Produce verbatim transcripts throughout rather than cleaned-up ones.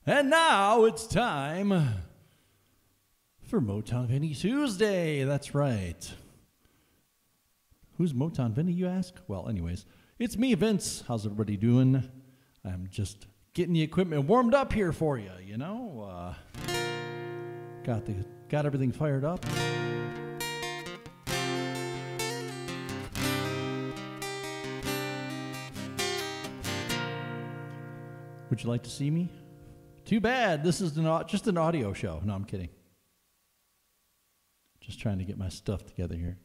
And now it's time for Motown Vinnie Tuesday. That's right. Who's Motown Vinnie, you ask? Well, anyways, it's me, Vince. How's everybody doing? I'm just getting the equipment warmed up here for you, you know? Uh, got the got everything fired up. Would you like to see me? Too bad. This is an, just an audio show. No, I'm kidding. Just trying to get my stuff together here.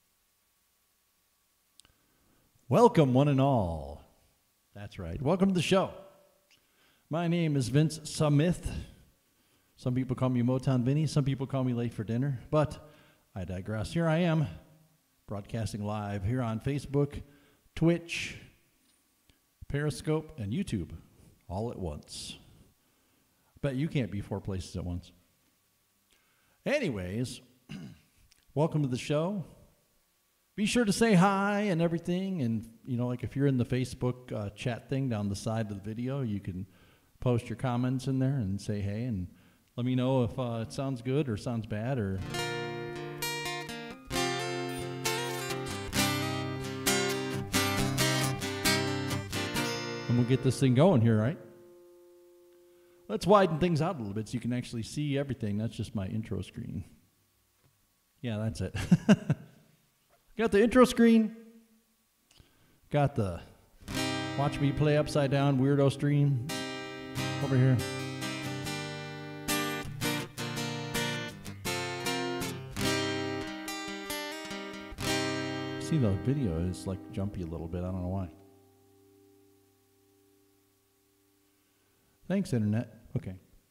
Welcome, one and all. That's right. Welcome to the show. My name is Vince Smith. Some people call me Motown Vinnie. Some people call me late for dinner. But I digress. Here I am, broadcasting live here on Facebook, Twitch, Periscope, and YouTube, all at once. Bet you can't be four places at once. Anyways, welcome to the show. Be sure to say hi and everything. And, you know, like if you're in the Facebook uh, chat thing down the side of the video, you can post your comments in there and say hey. And let me know if uh, it sounds good or sounds bad or... And we'll get this thing going here, right? Let's widen things out a little bit so you can actually see everything. That's just my intro screen. Yeah, that's it. Got the intro screen. Got the watch me play upside down weirdo stream over here. See, the video is like jumpy a little bit. I don't know why. Thanks, Internet. Okay.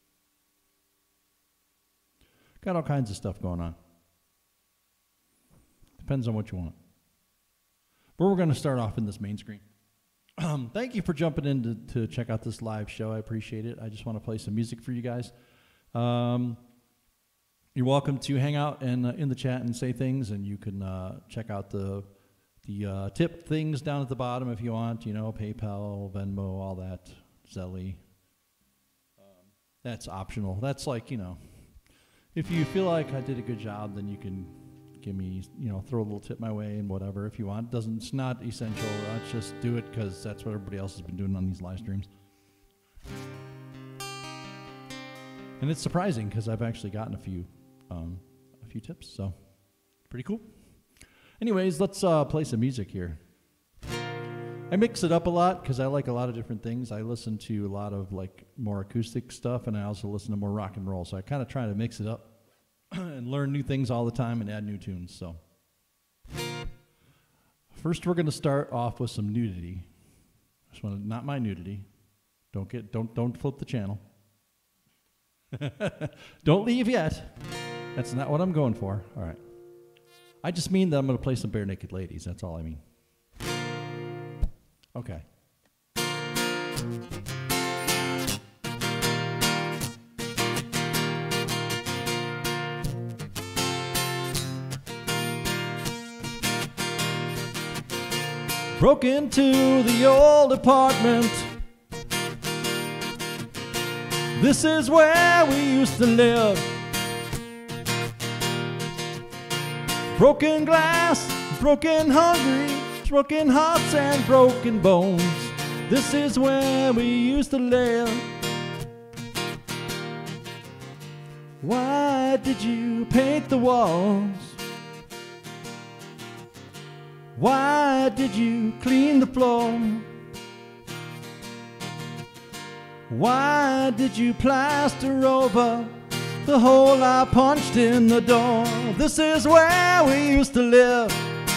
Got all kinds of stuff going on. Depends on what you want. But we're going to start off in this main screen. Um, thank you for jumping in to, to check out this live show. I appreciate it. I just want to play some music for you guys. Um, you're welcome to hang out and uh, in the chat and say things, and you can uh, check out the the uh, tip things down at the bottom if you want. You know, PayPal, Venmo, all that, Zelle. That's optional. That's like, you know, if you feel like I did a good job, then you can give me, you know, throw a little tip my way and whatever if you want. Doesn't, it's not essential. Let's just do it because that's what everybody else has been doing on these live streams. And it's surprising because I've actually gotten a few, um, a few tips, so pretty cool. Anyways, let's uh, play some music here. I mix it up a lot because I like a lot of different things. I listen to a lot of like more acoustic stuff, and I also listen to more rock and roll. So I kind of try to mix it up and learn new things all the time and add new tunes. So first, we're going to start off with some nudity. Just want to, not my nudity. Don't get, don't, don't flip the channel. Don't leave yet. That's not what I'm going for. All right. I just mean that I'm going to play some Bare Naked Ladies. That's all I mean. Okay. Broke into the old apartment. This is where we used to live. Broken glass, broken hungry, broken hearts and broken bones. This is where we used to live. Why did you paint the walls? Why did you clean the floor? Why did you plaster over the hole I punched in the door? This is where we used to live.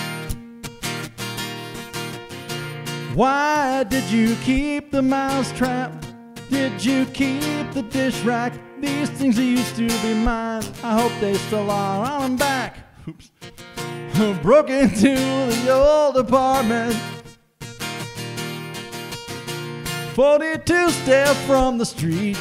Why did you keep the mousetrap? Did you keep the dish rack? These things used to be mine. I hope they still are. I'm back. Oops. Broke into the old apartment. forty-two steps from the street.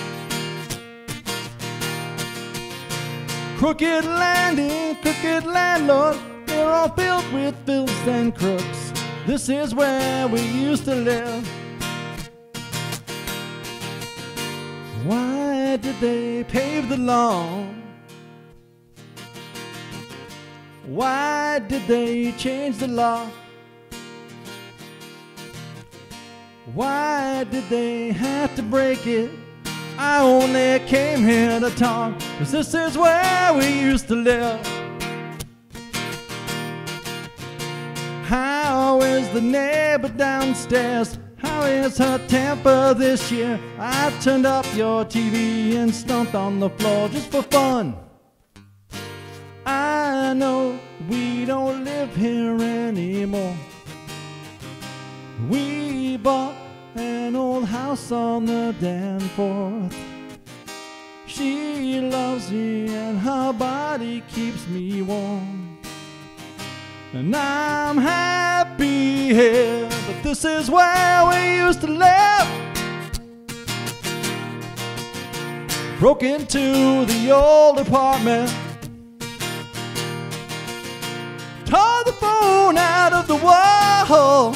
Crooked landing, crooked landlord. They're all filled with filths and crooks. This is where we used to live. Why did they pave the lawn? Why did they change the law? Why did they have to break it? I only came here to talk, 'cause this is where we used to live. How is the neighbor downstairs? How is her temper this year? I turned up your T V and stomped on the floor just for fun. I know we don't live here anymore. We bought an old house on the Danforth. She loves me and her body keeps me warm. And I'm happy here, but this is where we used to live. Broke into the old apartment, tore the phone out of the wall.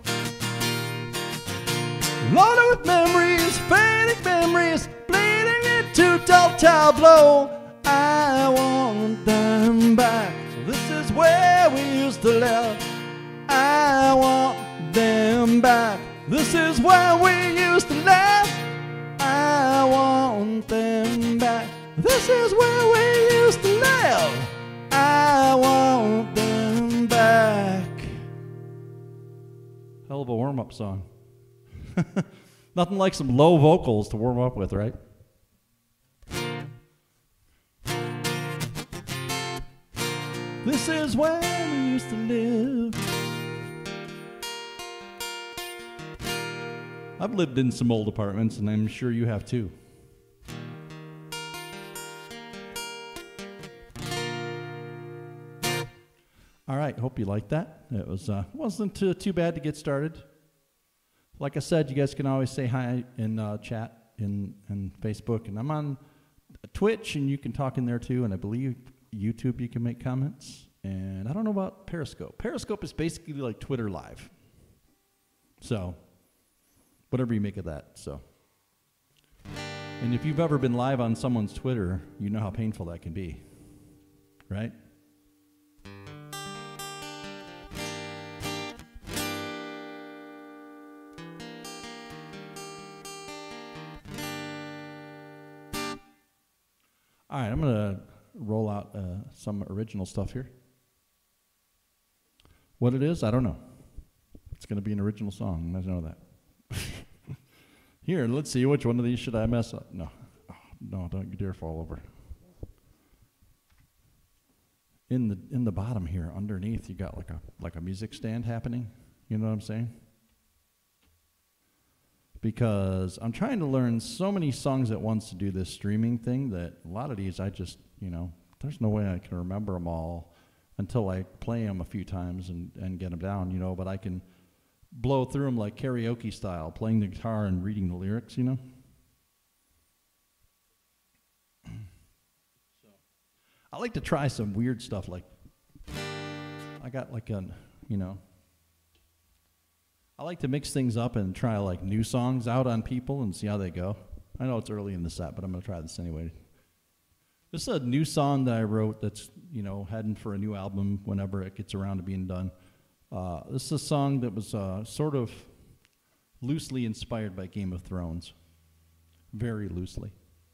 Loaded with memories, fading memories, bleeding into dull tableau. I want them back. So this is where we used to live. I want them back. This is where we used to live. I want them back. This is where we used to live. I want them back. Hell of a warm-up song. Nothing like some low vocals to warm up with, right? This is where we used to live. I've lived in some old apartments, and I'm sure you have too. All right, hope you liked that. It was uh, wasn't too, too bad to get started. Like I said, you guys can always say hi in uh, chat in, in Facebook, and I'm on Twitch, and you can talk in there too, and I believe YouTube you can make comments, and I don't know about Periscope. Periscope is basically like Twitter Live, so whatever you make of that. So, and if you've ever been live on someone's Twitter, you know how painful that can be, right? All right, I'm going to roll out uh, some original stuff here. What it is, I don't know. It's going to be an original song. I know that. Here, let's see. Which one of these should I mess up? No. Oh, no, don't you dare fall over. In the in the bottom here, underneath, you got like a like a music stand happening. You know what I'm saying? Because I'm trying to learn so many songs at once to do this streaming thing that a lot of these I just, you know, there's no way I can remember them all until I play them a few times and, and get them down, you know, but I can blow through them like karaoke style, playing the guitar and reading the lyrics, you know. So I like to try some weird stuff, like I got like a, you know, I like to mix things up and try like new songs out on people and see how they go. I know it's early in the set, but I'm going to try this anyway. This is a new song that I wrote that's, you know, heading for a new album whenever it gets around to being done. Uh, this is a song that was uh, sort of loosely inspired by Game of Thrones. Very loosely.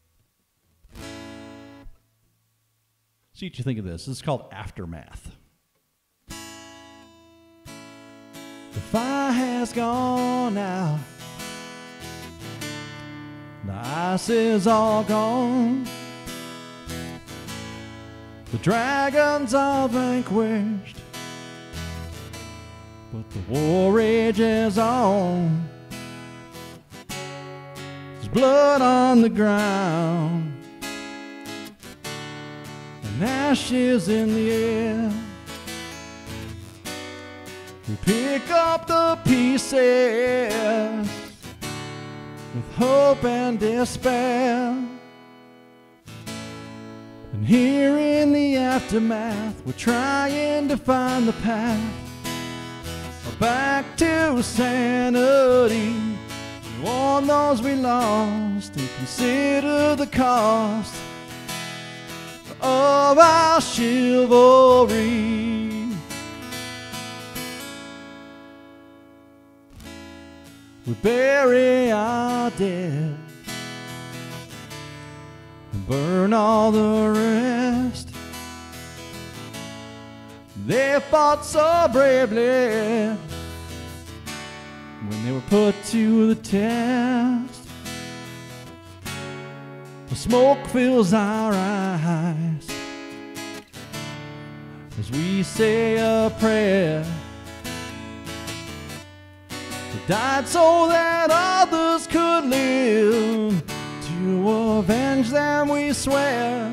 See what you think of this. This is called Aftermath. The fire has gone out. The ice is all gone. The dragons are vanquished, but the war rages on. There's blood on the ground and ashes in the air. We pick up the pieces with hope and despair. And here in the aftermath, we're trying to find the path back to sanity. warn those we lost and consider the cost of our chivalry. We bury our dead and burn all the rest. They fought so bravely when they were put to the test. The smoke fills our eyes as we say a prayer. They died so that others could live. To avenge them we swear.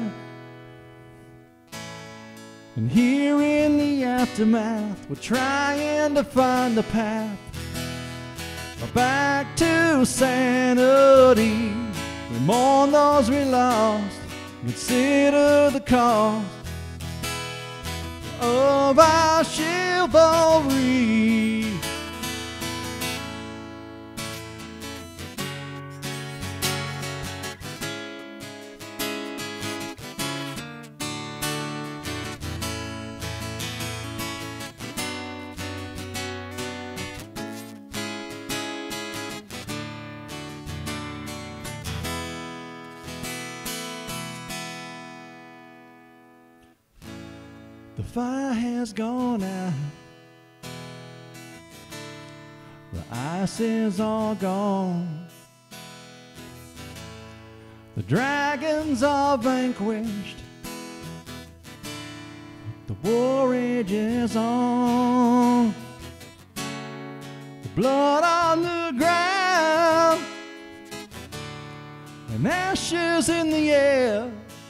And here in the aftermath, we're trying to find the path back to sanity. We mourn those we lost, consider the cost of our chivalry. The fire has gone out, the ice is all gone, the dragons are vanquished, the war rages on. The blood on the ground and ashes in the air.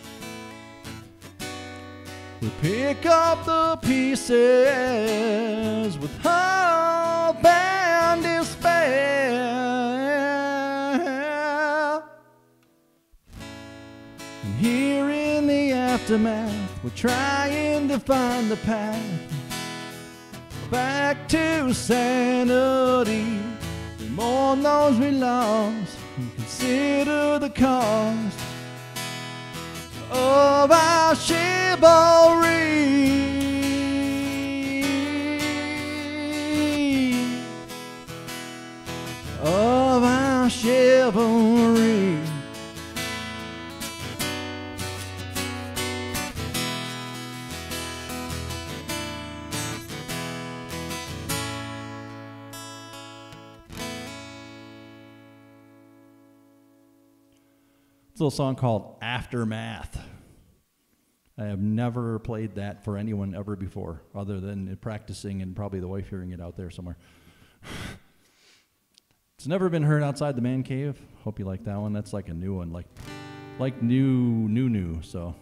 We pick up the pieces with hope and despair. And here in the aftermath, we're trying to find the path back to sanity. We mourn those we lost and consider the cost of our chivalry. Of our chivalry. It's a little song called Aftermath. I have never played that for anyone ever before, other than practicing and probably the wife hearing it out there somewhere. It's never been heard outside the man cave. Hope you like that one. That's like a new one, like like new, new, new, so.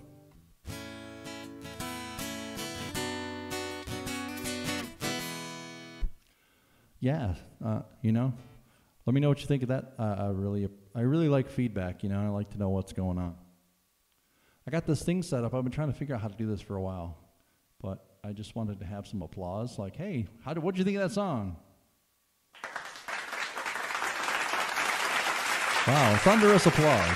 Yeah, uh, you know, let me know what you think of that. Uh, I really, I really like feedback, you know, I like to know what's going on. I got this thing set up. I've been trying to figure out how to do this for a while, but I just wanted to have some applause. Like, hey, how did, what'd you think of that song? Wow, thunderous applause.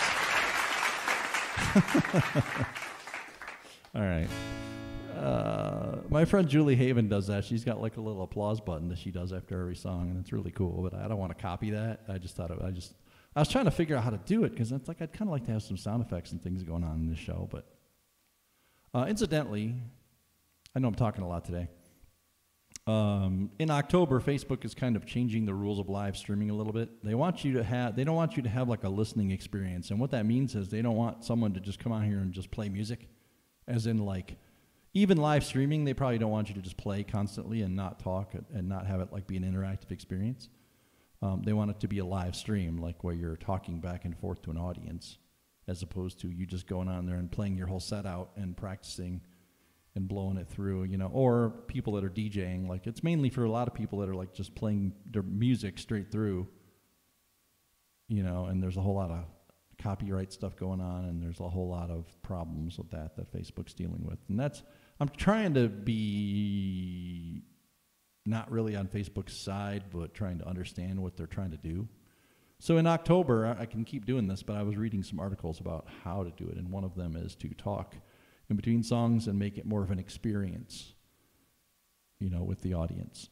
All right. Uh, my friend Julie Haven does that. She's got like a little applause button that she does after every song, and it's really cool. But I don't want to copy that. I just thought it, I just. I was trying to figure out how to do it because it's like I'd kind of like to have some sound effects and things going on in this show. But uh, incidentally, I know I'm talking a lot today. Um, in October, Facebook is kind of changing the rules of live streaming a little bit. They want you to have, they don't want you to have like a listening experience, and what that means is they don't want someone to just come on here and just play music, as in like, even live streaming, they probably don't want you to just play constantly and not talk and not have it like be an interactive experience. Um, they want it to be a live stream, like where you're talking back and forth to an audience, as opposed to you just going on there and playing your whole set out and practicing and blowing it through, you know, or people that are DJing. Like, it's mainly for a lot of people that are like just playing their music straight through, you know, and there's a whole lot of copyright stuff going on, and there's a whole lot of problems with that that Facebook's dealing with. And that's, I'm trying to be not really on Facebook's side, but trying to understand what they're trying to do. So in October, I, I can keep doing this, but I was reading some articles about how to do it, and one of them is to talk in between songs and make it more of an experience, you know, with the audience.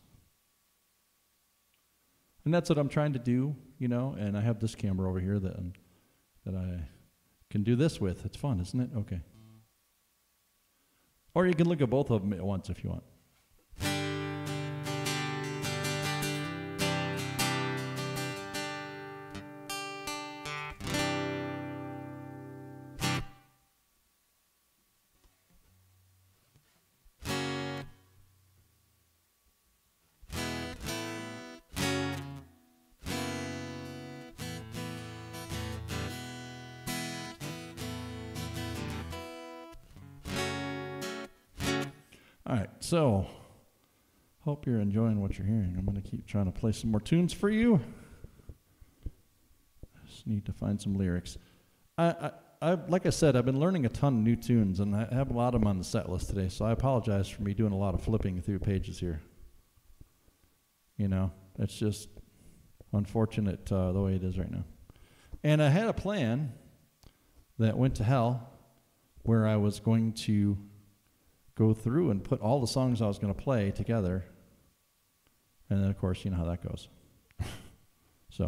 And that's what I'm trying to do, you know, and I have this camera over here that, um, that I can do this with. It's fun, isn't it? Okay. Or you can look at both of them at once if you want. All right, so hope you're enjoying what you're hearing. I'm going to keep trying to play some more tunes for you. Just need to find some lyrics. I, I, I, like I said, I've been learning a ton of new tunes, and I have a lot of them on the set list today, so I apologize for me doing a lot of flipping through pages here. You know, it's just unfortunate uh, the way it is right now. And I had a plan that went to hell where I was going to go through and put all the songs I was going to play together. And then, of course, you know how that goes. So.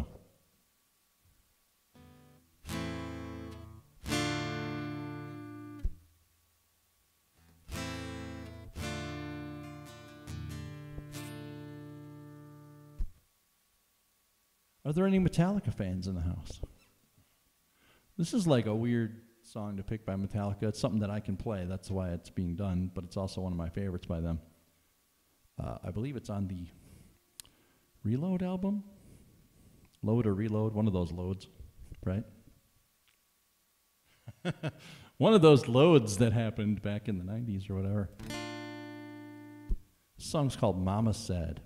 Are there any Metallica fans in the house? This is like a weird song to pick by Metallica. It's something that I can play. That's why it's being done, but it's also one of my favorites by them. Uh, I believe it's on the Reload album? Load or Reload, one of those loads, right? One of those loads that happened back in the nineties or whatever. This song's called Mama Said.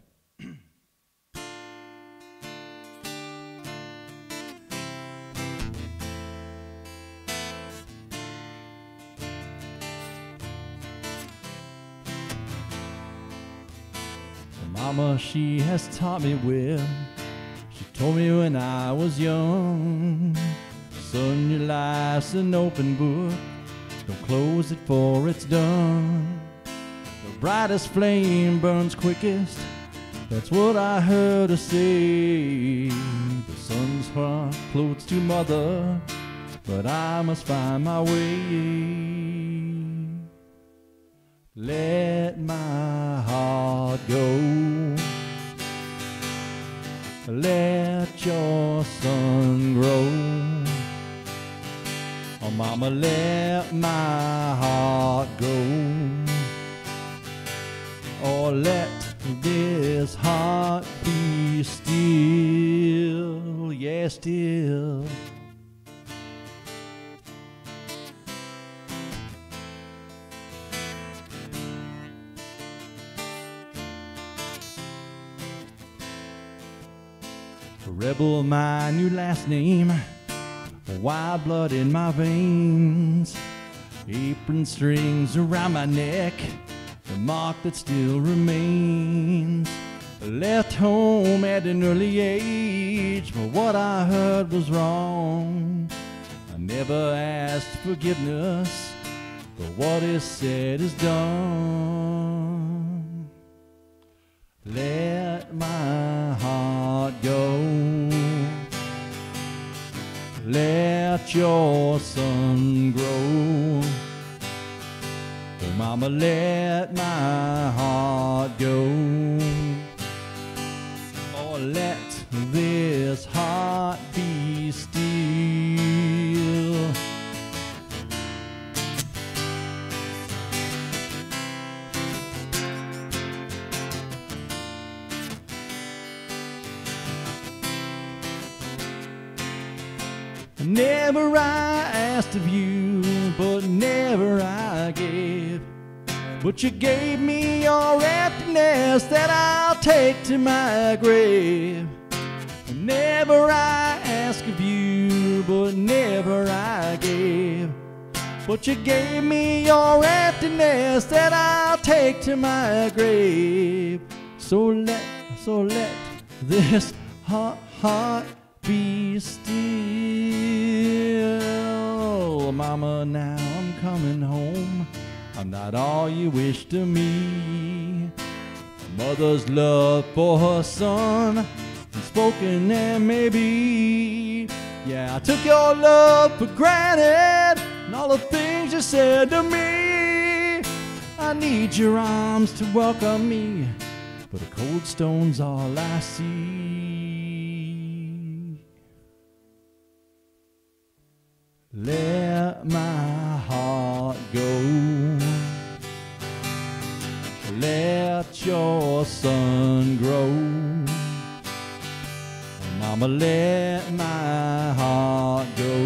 Mama, she has taught me well. She told me when I was young, son, your life's an open book. Don't close it for it's done. The brightest flame burns quickest. That's what I heard her say. The son's heart close to mother, but I must find my way. Let my heart go. Let your sun grow. Oh, mama, let my heart go. Or let this heart be still. Yeah, still. Rebel, my new last name. Wild blood in my veins. Apron strings around my neck. The mark that still remains. Left home at an early age, but what I heard was wrong. I never asked forgiveness, but what is said is done. Let my heart go. Let your sun grow. Oh, mama, let my heart go. Or let this heart be still. Never I asked of you, but never I gave. But you gave me your emptiness that I'll take to my grave. Never I asked of you, but never I gave. But you gave me your emptiness that I'll take to my grave. So let, so let this heart, heart be still. Mama, now I'm coming home. I'm not all you wish to me. Mother's love for her son, unspoken and maybe. Yeah, I took your love for granted, and all the things you said to me. I need your arms to welcome me, but the cold stone's all I see. Let my heart go. Let your sun grow. Mama, let my heart go.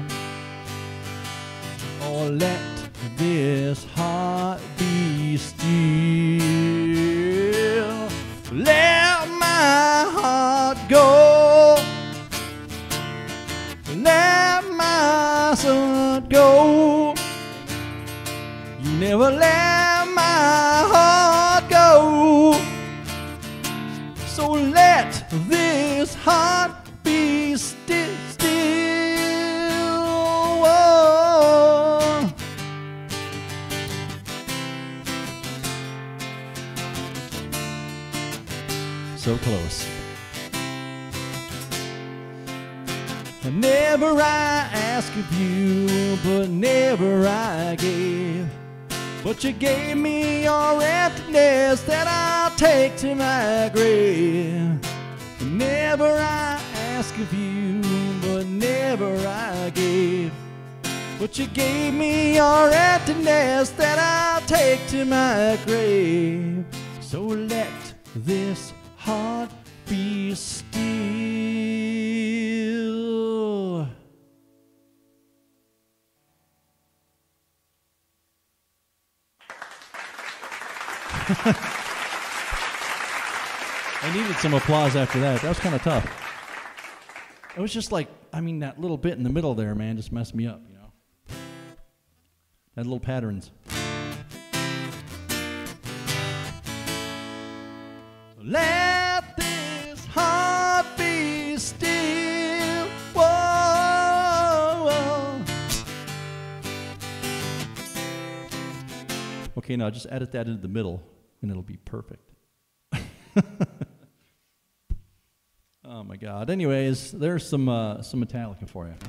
Oh, let this heart be still. Let my heart go. Let my sun go. You never let my heart go. So let this heart be still, still. Whoa. So close. Never I asked of you, but never I gave. But you gave me your emptiness that I'll take to my grave. Never I asked of you, but never I gave. But you gave me your emptiness that I'll take to my grave. So let this heart be still. I needed some applause after that. That was kind of tough. It was just like, I mean, that little bit in the middle there, man, just messed me up, you know. That little patterns. Let this heart be still. Whoa, whoa. Okay, now just edit that into the middle, and it'll be perfect. Oh my God. Anyways, there's some uh, some Metallica for you.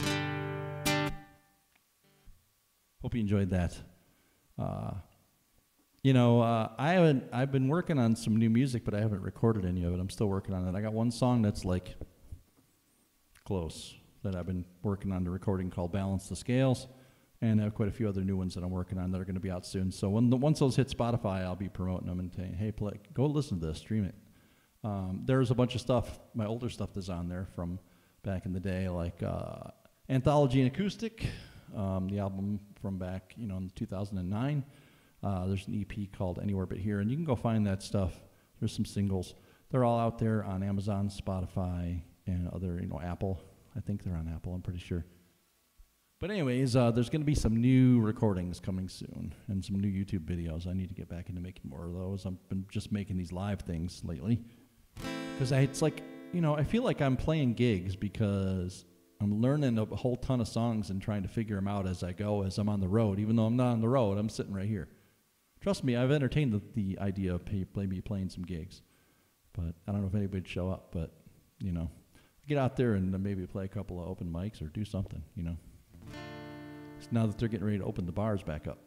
Hope you enjoyed that. Uh, you know, uh, I haven't. I've been working on some new music, but I haven't recorded any of it. I'm still working on it. I got one song that's like close that I've been working on the recording called "Balance the Scales," and I have quite a few other new ones that I'm working on that are going to be out soon. So when the, once those hit Spotify, I'll be promoting them and saying, "Hey, play, go listen to this, stream it." Um, there's a bunch of stuff, my older stuff that's on there from back in the day, like uh, Anthology and Acoustic, um, the album from back, you know, in two thousand nine. Uh, there's an E P called Anywhere But Here, and you can go find that stuff. There's some singles. They're all out there on Amazon, Spotify, and other, you know, Apple. I think they're on Apple, I'm pretty sure. But anyways, uh, there's going to be some new recordings coming soon and some new YouTube videos. I need to get back into making more of those. I've been just making these live things lately. Because it's like, you know, I feel like I'm playing gigs because I'm learning a whole ton of songs and trying to figure them out as I go, as I'm on the road. Even though I'm not on the road, I'm sitting right here. Trust me, I've entertained the, the idea of pay, maybe playing some gigs. But I don't know if anybody'd show up, but, you know, get out there and maybe play a couple of open mics or do something, you know. Now that they're getting ready to open the bars back up.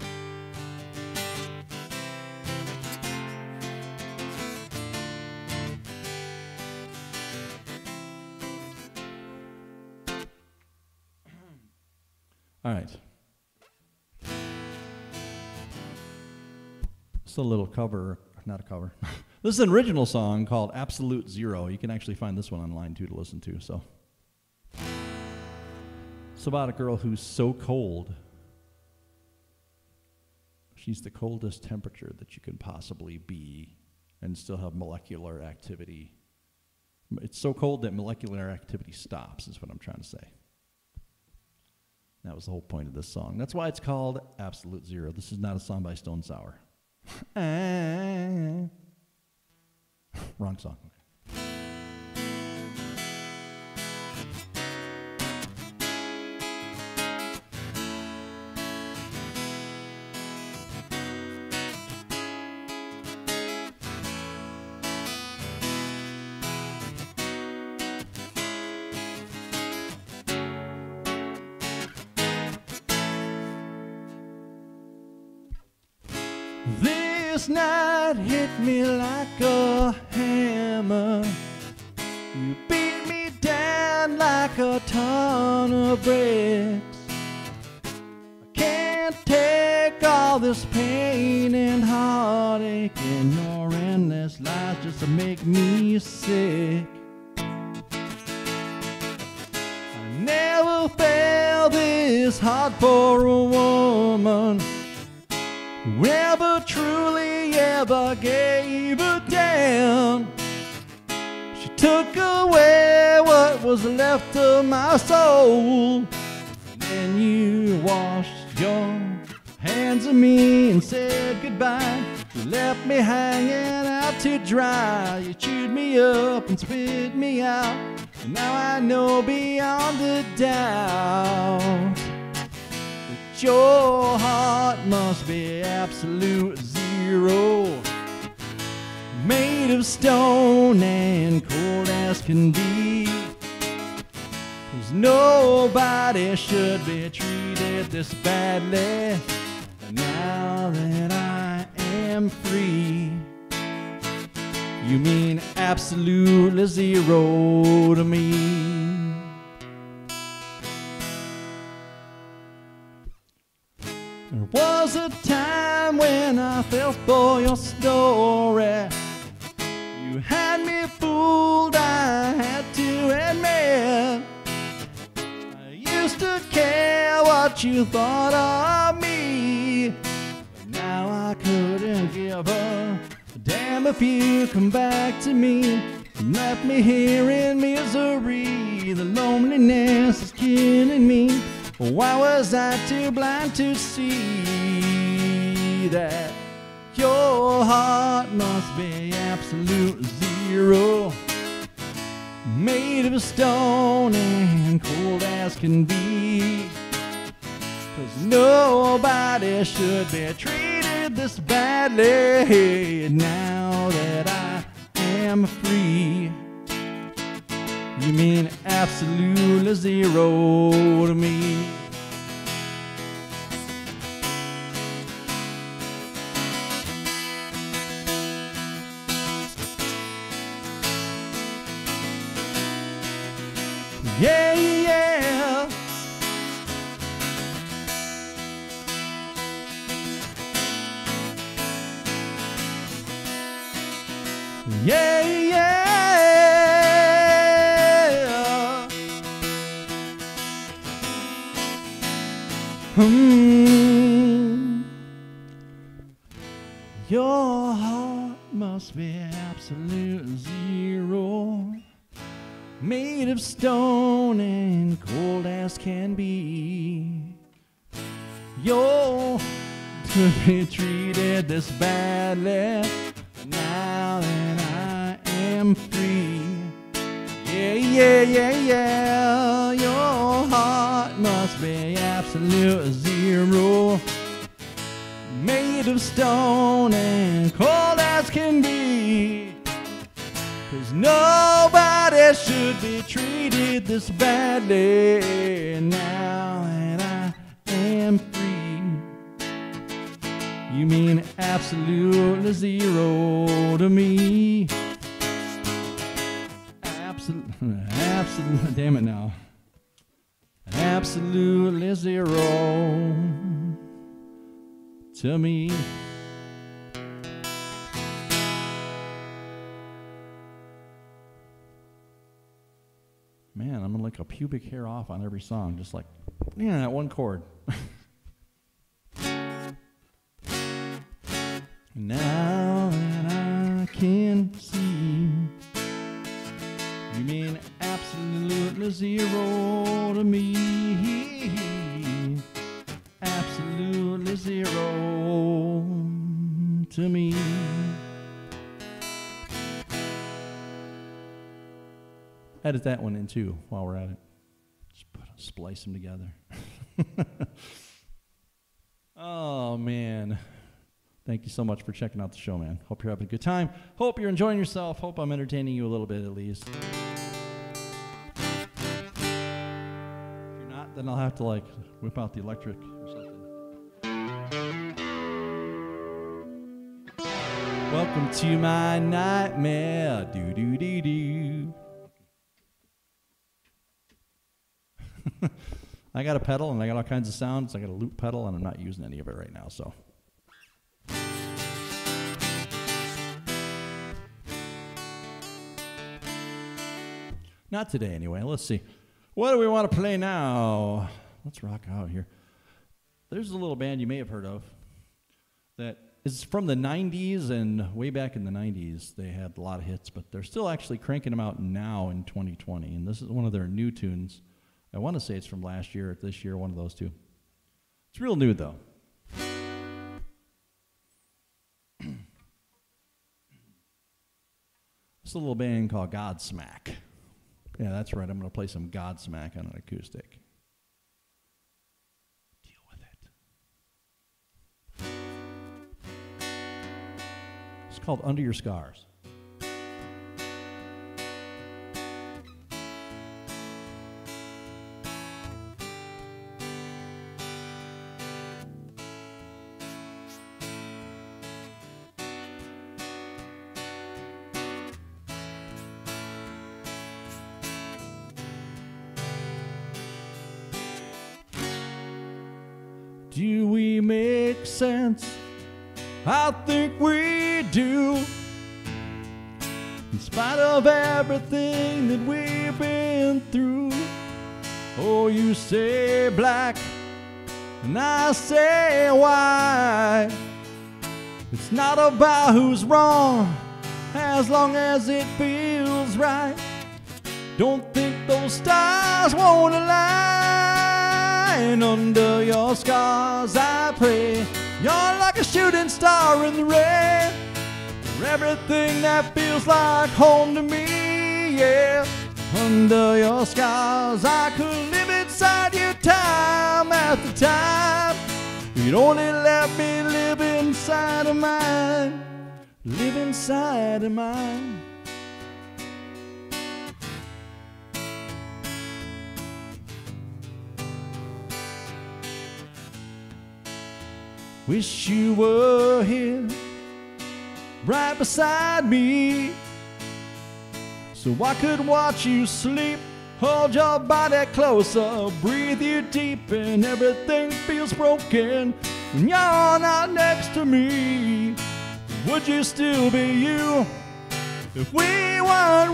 All right. It's a little cover, not a cover. This is an original song called Absolute Zero. You can actually find this one online too to listen to, so. It's about a girl who's so cold. She's the coldest temperature that you can possibly be and still have molecular activity. It's so cold that molecular activity stops, is what I'm trying to say. That was the whole point of this song. That's why it's called Absolute Zero. This is not a song by Stone Sour. Wrong song. This night hit me like a hammer. You beat me down like a ton of bricks. I can't take all this pain and heartache, and your endless lies just to make me sick. I never felt this hard for a woman who ever truly ever gave a damn. She took away what was left of my soul. Then you washed your hands of me and said goodbye. You left me hanging out to dry. You chewed me up and spit me out. And now I know beyond a doubt that your heart must be absolute zero, made of stone and cold as can be. 'Cause nobody should be treated this badly. And now that I am free, you mean absolutely zero to me. There was a time when I fell for your story. You had me fooled, I had to admit. I used to care what you thought of me, but now I couldn't give a damn if you come back to me. You left me here in misery. The loneliness is killing me. Why was I too blind to see that your heart must be absolute zero, made of stone and cold as can be? 'Cause nobody should be treated this badly. Now that I am free, you mean absolutely zero to me. Yeah, yeah. Yeah, yeah. Hmm. Your heart must be absolute zero, made of stone and cold as can be. You're to be treated this badly. Now that I am free, yeah, yeah, yeah, yeah. Your heart must be absolute zero, made of stone and cold as can be. 'Cause nobody should be treated this badly. Now that I am free, you mean absolutely zero to me. Absolutely, absolutely, damn it now. Absolutely zero to me. Man, I'm gonna lick a pubic hair off on every song, just like, yeah, that one chord. Now that I can see, you mean absolutely zero to me. Absolutely zero to me. Edit that one in too while we're at it. Just put, splice them together. Oh, man. Thank you so much for checking out the show, man. Hope you're having a good time. Hope you're enjoying yourself. Hope I'm entertaining you a little bit at least. If you're not, then I'll have to like whip out the electric or something. Welcome to my nightmare. Do do do do. I got a pedal and I got all kinds of sounds. I got a loop pedal and I'm not using any of it right now, so. Not today anyway. Let's see. What do we want to play now? Let's rock out here. There's a little band you may have heard of that is from the nineties, and way back in the nineties they had a lot of hits, but they're still actually cranking them out now in twenty twenty, and this is one of their new tunes. I want to say it's from last year or this year, one of those two. It's real new, though. It's a little band called Godsmack. Yeah, that's right. I'm going to play some Godsmack on an acoustic. Deal with it. It's called Under Your Scars. Do we make sense? I think we do. In spite of everything that we've been through. Oh, you say black, and I say white. It's not about who's wrong, as long as it feels right. Don't think those stars won't align. Under your scars I pray. You're like a shooting star in the rain. For everything that feels like home to me, yeah. Under your scars I could live inside you time after time. You'd only let me live inside of mine. Live inside of mine. Wish you were here, right beside me, so I could watch you sleep, hold your body closer, breathe you deep, and everything feels broken when you're not next to me. Would you still be you if we weren't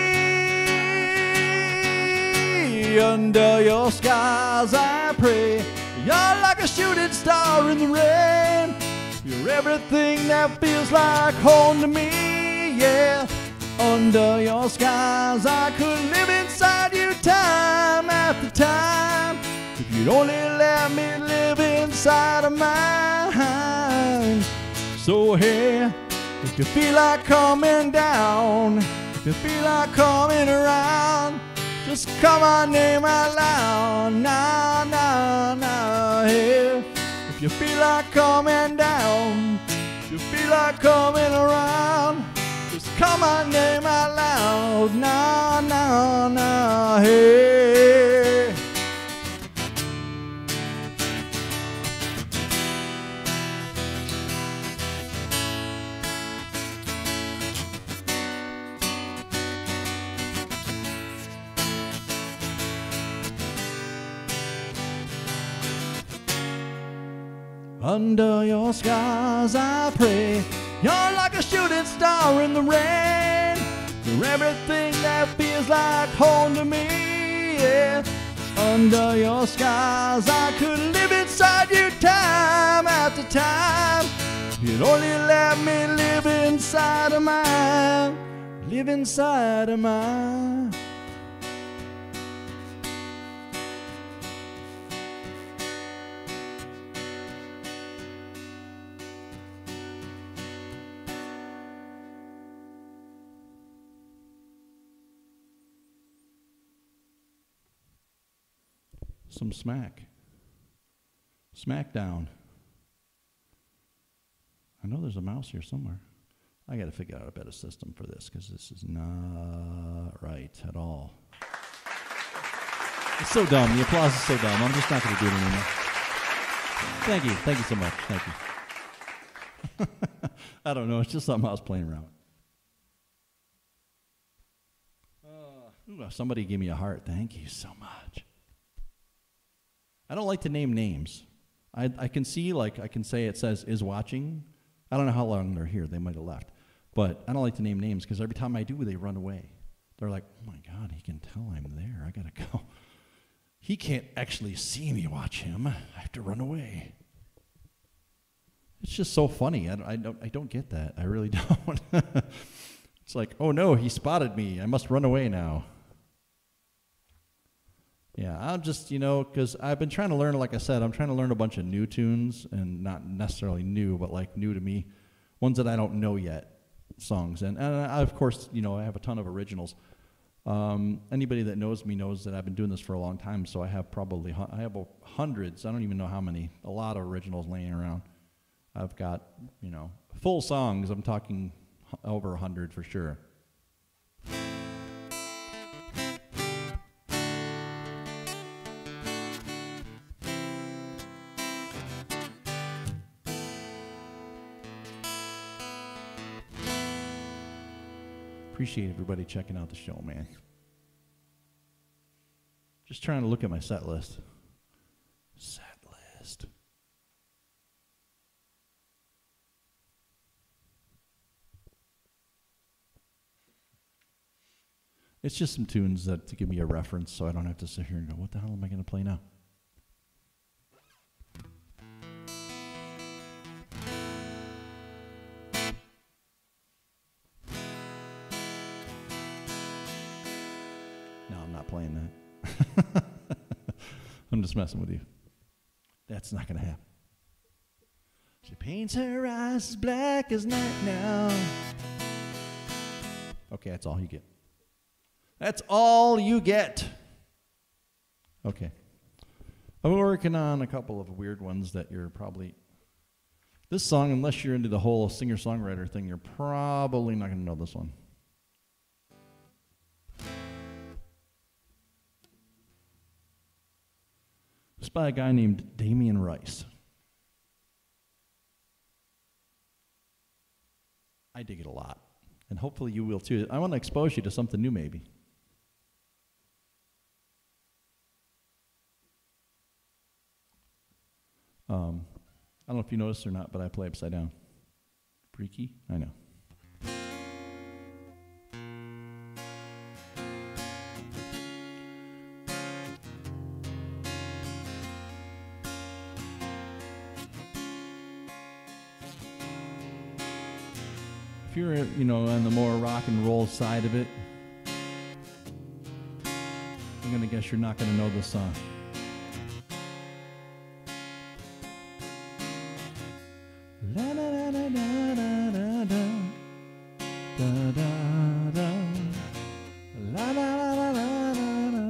we? Under your skies I pray. You're like a shooting star in the rain. You're everything that feels like home to me, yeah. Under your skies I could live inside you time after time. If you'd only let me live inside of mine. So hey, if you feel like coming down, if you feel like coming around, just call my name out loud, nah, nah, nah, hey. If you feel like coming down, if you feel like coming around, just call my name out loud, nah, nah, nah, hey. Under your skies I pray. You're like a shooting star in the rain. You're everything that feels like home to me, yeah. Under your skies I could live inside you time after time. You'd only let me live inside of mine. Live inside of mine. Some smack. Smackdown. I know there's a mouse here somewhere. I got to figure out a better system for this because this is not right at all. It's so dumb. The applause is so dumb. I'm just not going to do it anymore. Thank you. Thank you so much. Thank you. I don't know. It's just something I was playing around with. Uh, ooh, somebody gave me a heart. Thank you so much. I don't like to name names. I, I can see, like, I can say it says is watching. I don't know how long they're here. They might have left. But I don't like to name names because every time I do, they run away. They're like, oh, my God, he can tell I'm there. I got to go. He can't actually see me watch him. I have to run away. It's just so funny. I don't, I don't, I don't get that. I really don't. It's like, oh, no, he spotted me. I must run away now. Yeah, I'm just, you know, because I've been trying to learn, like I said, I'm trying to learn a bunch of new tunes, and not necessarily new, but like new to me, ones that I don't know yet, songs. And, and I, of course, you know, I have a ton of originals. Um, anybody that knows me knows that I've been doing this for a long time, so I have probably, I have hundreds, I don't even know how many, a lot of originals laying around. I've got, you know, full songs, I'm talking over a hundred for sure. Appreciate everybody checking out the show, man. Just trying to look at my set list. Set list. It's just some tunes that to give me a reference so I don't have to sit here and go, what the hell am I going to play now? Playing that. I'm just messing with you. That's not gonna happen. She paints her eyes as black as night now. Okay, that's all you get. That's all you get. Okay. I'm working on a couple of weird ones that you're probably... This song, unless you're into the whole singer-songwriter thing, you're probably not gonna know this one. It's by a guy named Damian Rice. I dig it a lot, and hopefully you will too. I want to expose you to something new maybe. Um, I don't know if you noticed or not, but I play upside down. Freaky? I know. If you're, you know, on the more rock and roll side of it, I'm going to guess you're not going to know this song. La da da da da da da da da da la da da da da da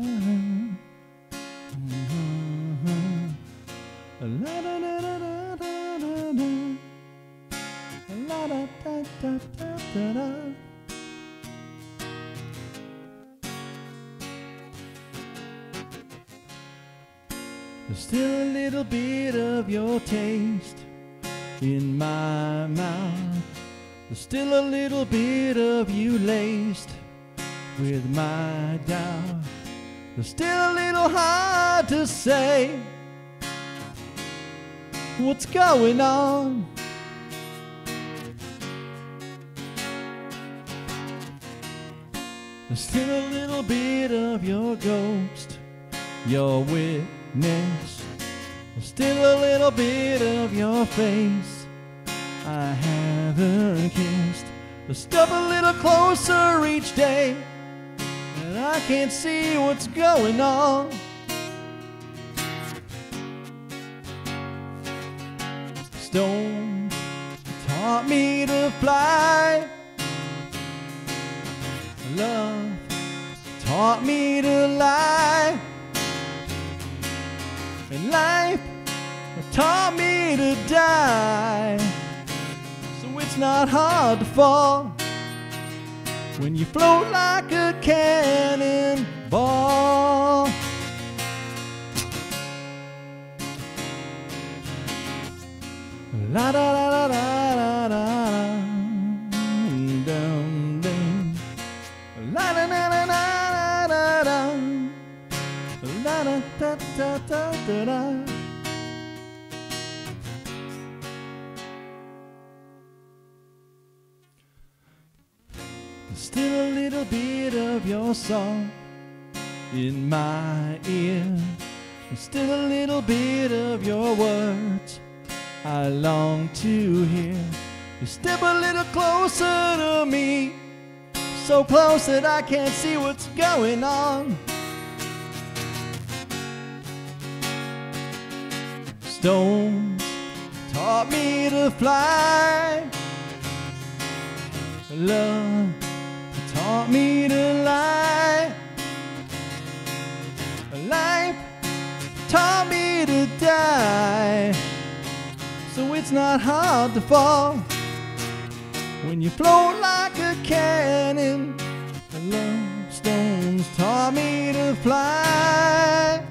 la da da da da da da la da da da da da. There's still a little bit of your taste in my mouth. There's still a little bit of you laced with my doubt. There's still a little hard to say what's going on. There's still a little bit of your ghost, your witness. There's still a little bit of your face I haven't kissed. There's step a little closer each day, and I can't see what's going on. Stone taught me to fly. Love taught me to lie. And life taught me to die. So it's not hard to fall when you float like a cannonball. La da da da da da da da da da. Still a little bit of your song in my ear. Still a little bit of your words I long to hear. You step a little closer to me, so close that I can't see what's going on. Stones taught me to fly. Love taught me to lie. Life taught me to die. So it's not hard to fall when you float like a cannon. The love stones taught me to fly.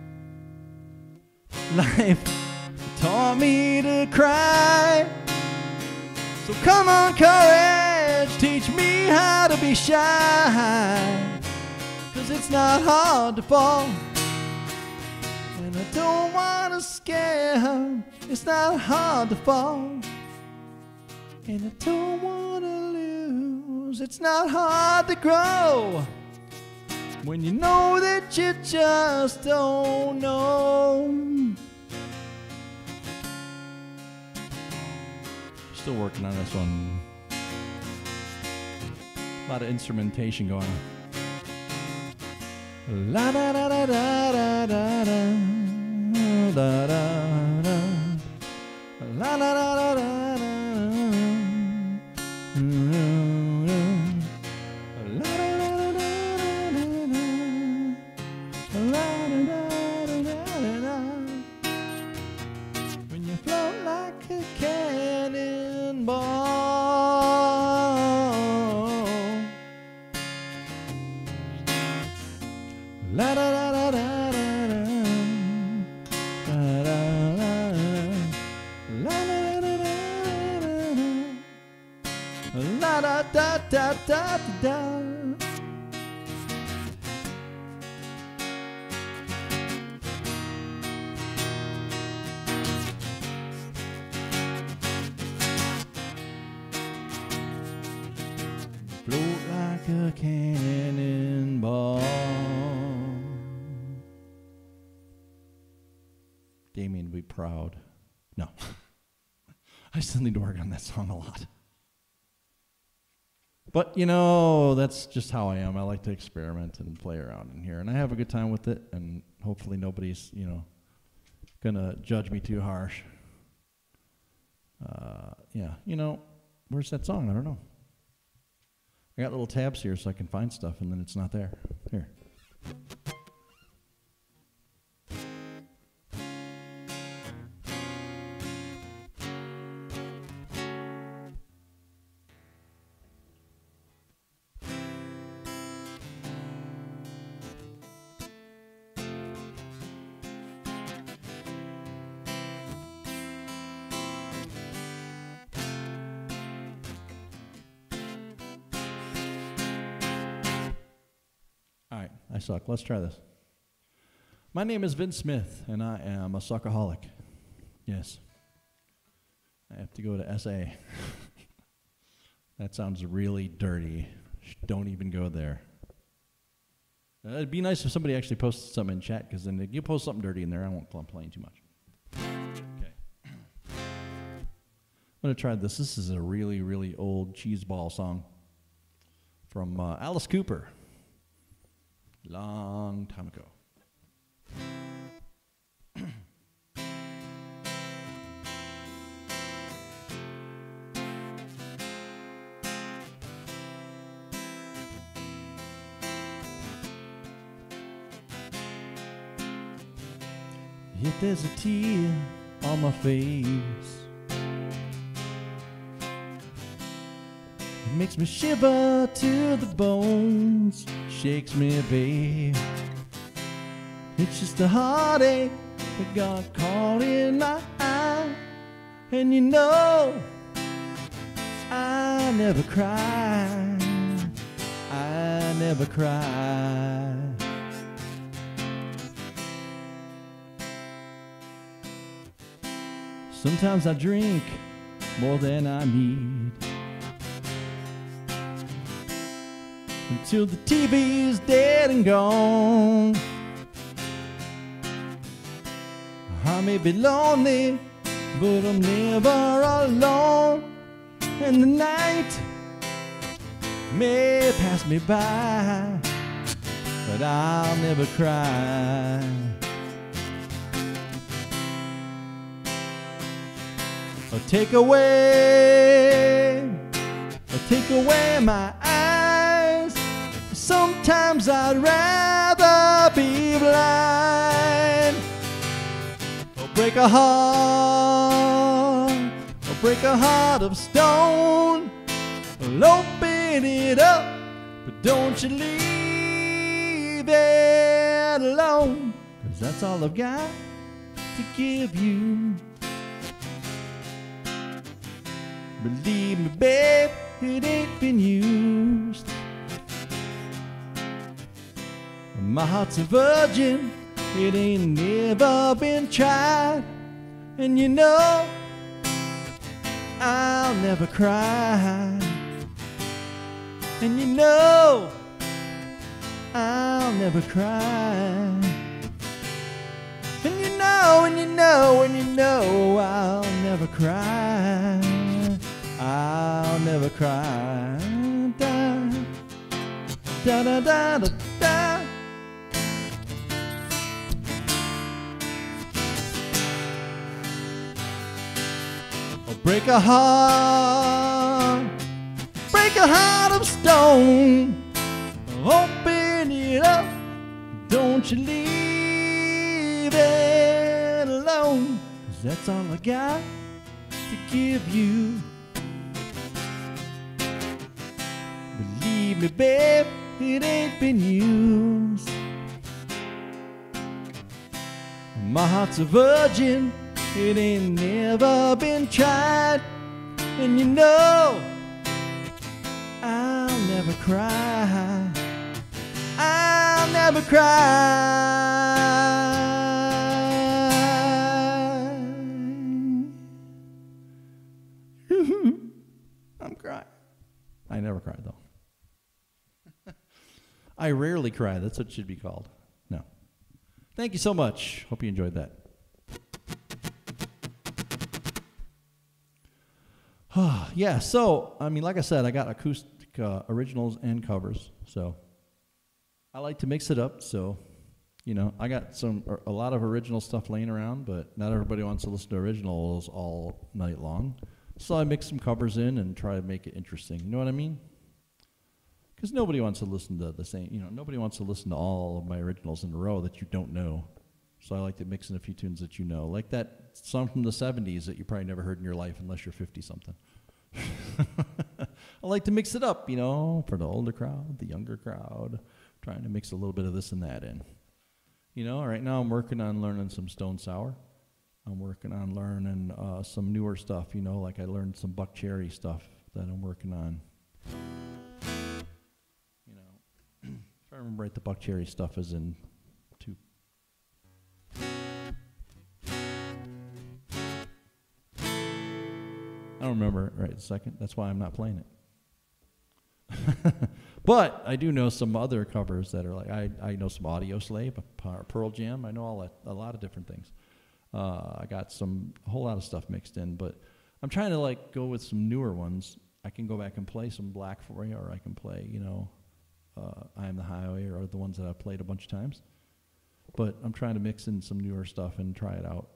Life taught me to cry. So come on, courage, teach me how to be shy. 'Cause it's not hard to fall, and I don't want to scare. It's not hard to fall, and I don't want to lose. It's not hard to grow when you know that you just don't know. Still working on this one. A lot of instrumentation going on. La da da da da da da da da da. La la la la la la. La la la la la la. When you float like a cannonball. La da da da da da da. Da da da da. La da da da da da. La da da da da da. Float like a cannonball. Damien would be proud. No. I still need to work on that song a lot. But, you know, that's just how I am. I like to experiment and play around in here. And I have a good time with it. And hopefully nobody's, you know, going to judge me too harsh. Uh, yeah, you know, where's that song? I don't know. I got little tabs here so I can find stuff, and then it's not there. Here. I suck. Let's try this. My name is Vince Smith, and I am a suckaholic. Yes. I have to go to S A. That sounds really dirty. Don't even go there. Uh, it'd be nice if somebody actually posted something in chat, because then if you post something dirty in there, I won't complain too much. Okay. I'm going to try this. This is a really, really old cheeseball song from uh, Alice Cooper. Long time ago. If there's a tear on my face, it makes me shiver to the bones, shakes me, babe. It's just a heartache that got caught in my eye. And you know, I never cry, I never cry. Sometimes I drink more than I need, until the T V is dead and gone. I may be lonely, but I'm never alone. And the night may pass me by, but I'll never cry. Or take away, or take away my eyes. Sometimes I'd rather be blind. Or break a heart, or break a heart of stone. Well, open it up, but don't you leave it alone, 'cause that's all I've got to give you. Believe me, babe, it ain't been used. My heart's a virgin, it ain't never been tried. And you know, I'll never cry. And you know, I'll never cry. And you know, and you know, and you know, I'll never cry. I'll never cry. Da, da, da, da, da, da. Or break a heart, break a heart of stone. Open it up, don't you leave it alone, 'cause that's all I got to give you. Believe me, babe, it ain't been used. My heart's a virgin, it ain't never been tried. And you know, I'll never cry. I'll never cry. I'm crying. I never cried though. I rarely cry. That's what it should be called. No. Thank you so much. Hope you enjoyed that. Yeah, so, I mean, like I said, I got acoustic uh, originals and covers. So I like to mix it up. So, you know, I got some a lot of original stuff laying around, but not everybody wants to listen to originals all night long. So I mix some covers in and try to make it interesting. You know what I mean? Because nobody wants to listen to the same, you know, nobody wants to listen to all of my originals in a row that you don't know. So I like to mix in a few tunes that you know. Like that song from the seventies that you probably never heard in your life unless you're fifty-something. I like to mix it up, you know, for the older crowd, the younger crowd, trying to mix a little bit of this and that in. You know, right now I'm working on learning some Stone Sour. I'm working on learning uh, some newer stuff, you know, like I learned some Buck Cherry stuff that I'm working on. You know, if I remember right, the Buck Cherry stuff is in two. I don't remember it right a second. That's why I'm not playing it. But I do know some other covers that are like, I, I know some Audio Slave, Pearl Jam. I know all that, a lot of different things. Uh, I got some, a whole lot of stuff mixed in, but I'm trying to like go with some newer ones. I can go back and play some Black for you, or I can play, you know, uh, I Am the Highway, or the ones that I've played a bunch of times. But I'm trying to mix in some newer stuff and try it out.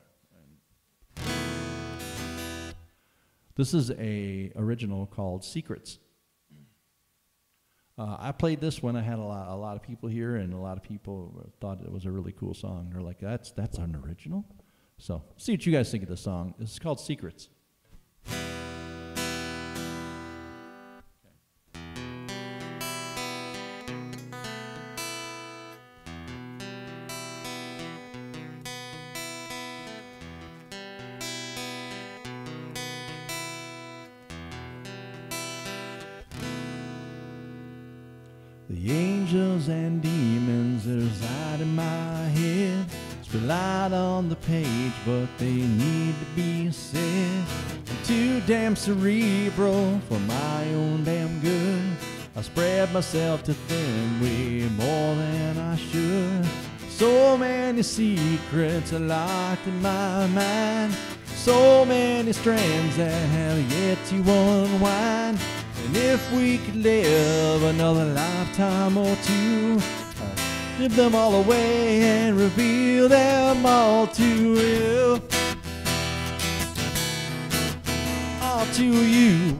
This is a original called Secrets. Uh, I played this when I had a lot, a lot of people here, and a lot of people thought it was a really cool song. They're like, "That's that's an original." So, see what you guys think of the song. This is called Secrets. The angels and demons that reside in my head spill out on the page, but they need to be said. I'm too damn cerebral for my own damn good. I spread myself too thin, way more than I should. So many secrets are locked in my mind. So many strands that have yet to unwind. And if we could live another lifetime or two, I'd give them all away and reveal them all to you. All to you.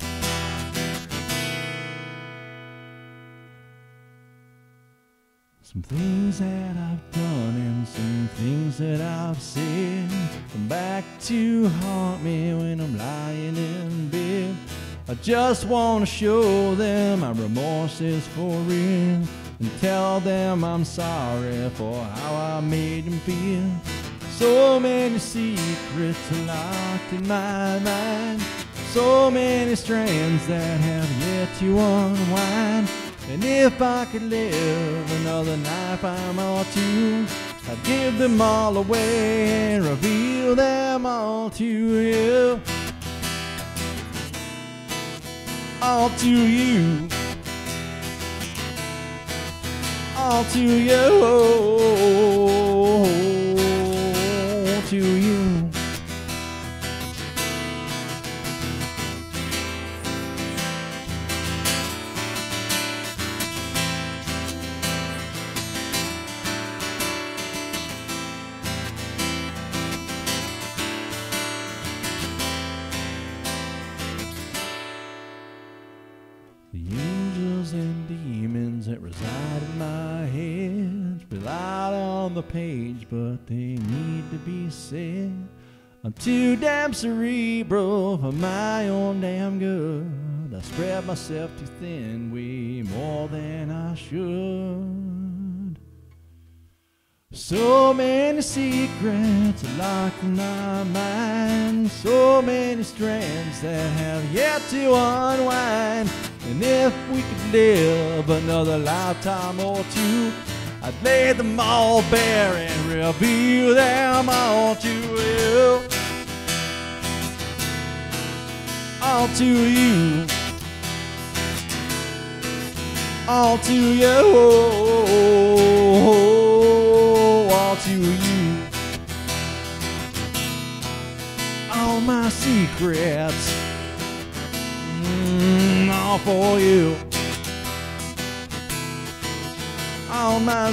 Some things that I've done and some things that I've said come back to haunt me when I'm lying in bed. I just want to show them my remorse is for real and tell them I'm sorry for how I made them feel. So many secrets are locked in my mind. So many strands that have yet to unwind. And if I could live another lifetime or two, I'd give them all away and reveal them all to you. All to you. All to you. To you. The angels and demons that reside in my head spill out on the page, but they need to be said. I'm too damn cerebral for my own damn good. I spread myself too thin, way more than I should. So many secrets are locked in my mind. So many strands that have yet to unwind. And if we could live another lifetime or two, I'd lay them all bare and reveal them all to you. All to you. All to you. All to you. All my secrets. Mm, all for you. All my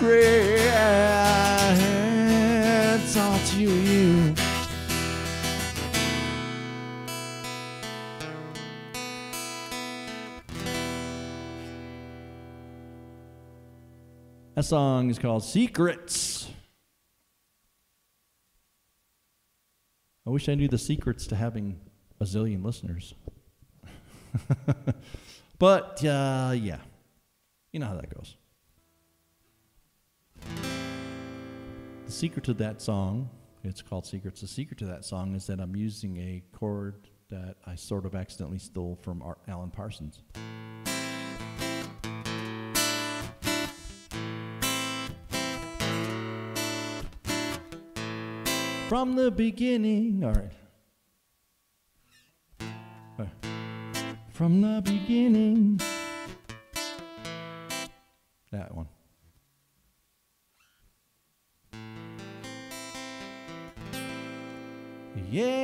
secrets, all to you. That song is called Secrets. I wish I knew the secrets to having a zillion listeners. But, uh, yeah. You know how that goes. The secret to that song, it's called Secrets. The secret to that song is that I'm using a chord that I sort of accidentally stole from Art Alan Parsons. From the beginning, all right. All right. From the beginning. That one. Yeah.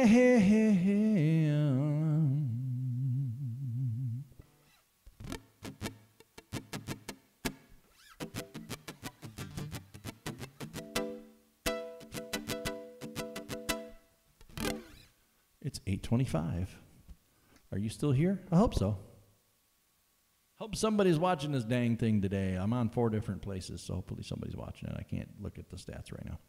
It's eight twenty-five. Are you still here? I hope so. Hope somebody's watching this dang thing today. I'm on four different places, so hopefully somebody's watching it. I can't look at the stats right now.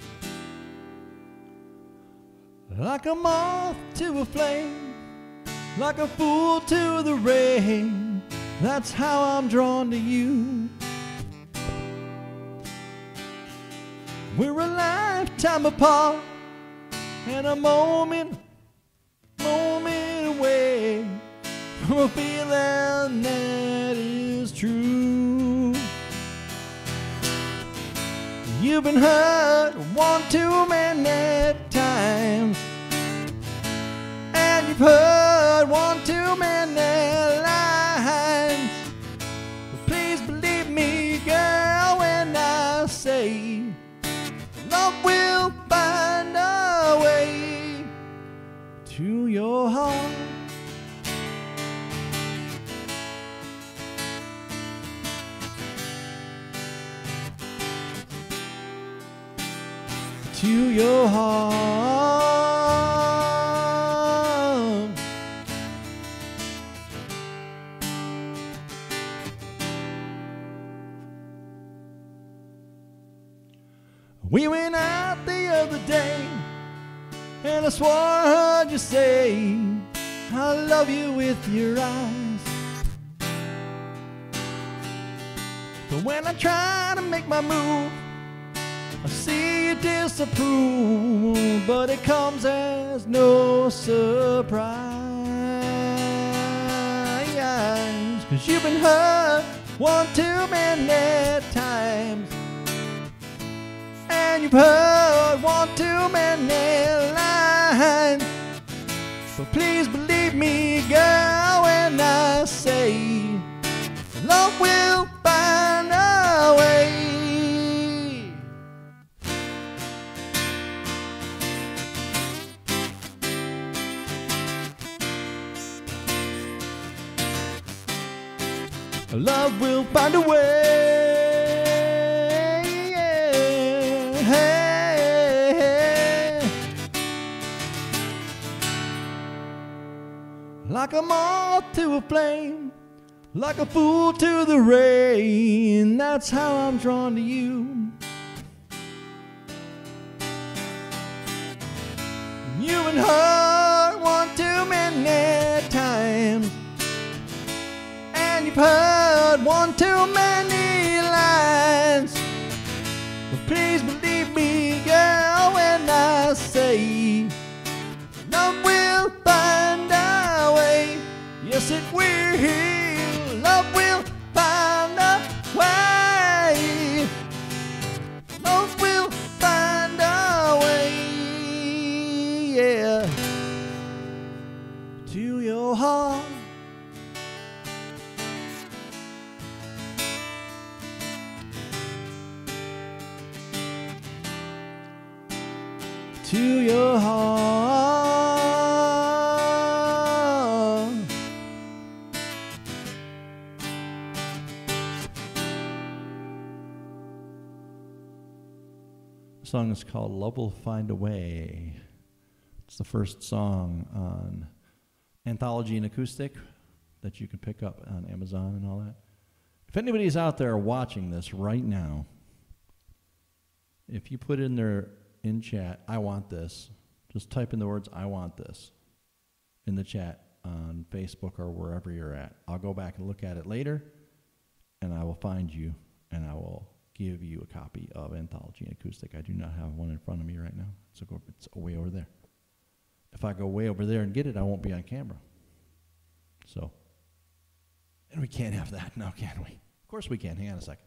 Like a moth to a flame, like a fool to the rain. That's how I'm drawn to you. We're a lifetime apart and a moment, moment away from a feeling that is true. You've been hurt one too many times, and you've heard one too many lines. But please believe me, girl, when I say love will find a way to your heart. To your heart. We went out the other day, and I swore I heard you say I love you with your eyes. But when I try to make my move, I see you disapprove, but it comes as no surprise. 'Cause you've been hurt one too many times, and you've heard one too many lines. But please believe me, girl, when I say love will find a way. Love will find a way, yeah. Hey, hey. Like a moth to a flame, like a fool to the rain. That's how I'm drawn to you. You've been hurt one too many times, and you've heard one too many lines. But please believe me, girl, when I say love will find a way. Yes, it will. Love will find a way. Love will find a way, yeah, to your heart. To your heart. The song is called Love Will Find a Way. It's the first song on Anthology and Acoustic that you can pick up on Amazon and all that. If anybody's out there watching this right now, if you put in their in chat, I want this. Just type in the words, I want this, in the chat on Facebook or wherever you're at. I'll go back and look at it later, and I will find you, and I will give you a copy of Anthology and Acoustic. I do not have one in front of me right now, so go, it's way over there. If I go way over there and get it, I won't be on camera. So, and we can't have that now, can we? Of course we can. Hang on a second.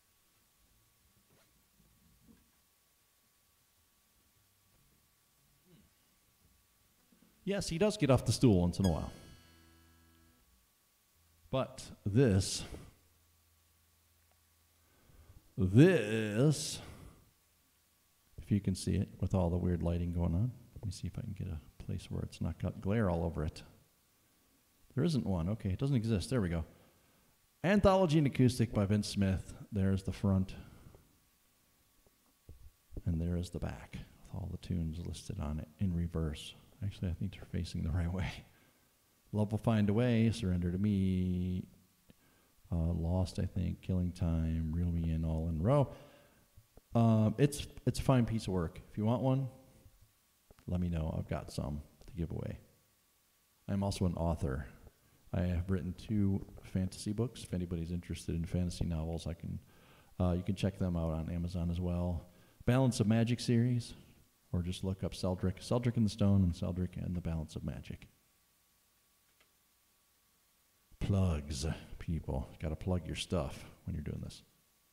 Yes, he does get off the stool once in a while. But this, this, if you can see it with all the weird lighting going on. Let me see if I can get a place where it's not got glare all over it. There isn't one. Okay, it doesn't exist. There we go. Anthology and Acoustic by Vince Smith. There's the front. And there is the back with all the tunes listed on it in reverse. Actually, I think they're facing the right way. Love Will Find a Way, Surrender to Me, uh, Lost, I think, Killing Time, Reel Me In, All in a Row. Um, it's, it's a fine piece of work. If you want one, let me know. I've got some to give away. I'm also an author. I have written two fantasy books. If anybody's interested in fantasy novels, I can. Uh, you can check them out on Amazon as well. Balance of Magic series, or just look up Seldrick, Seldrick and the Stone, and Seldrick and the Balance of Magic. Plugs, people. Got to plug your stuff when you're doing this.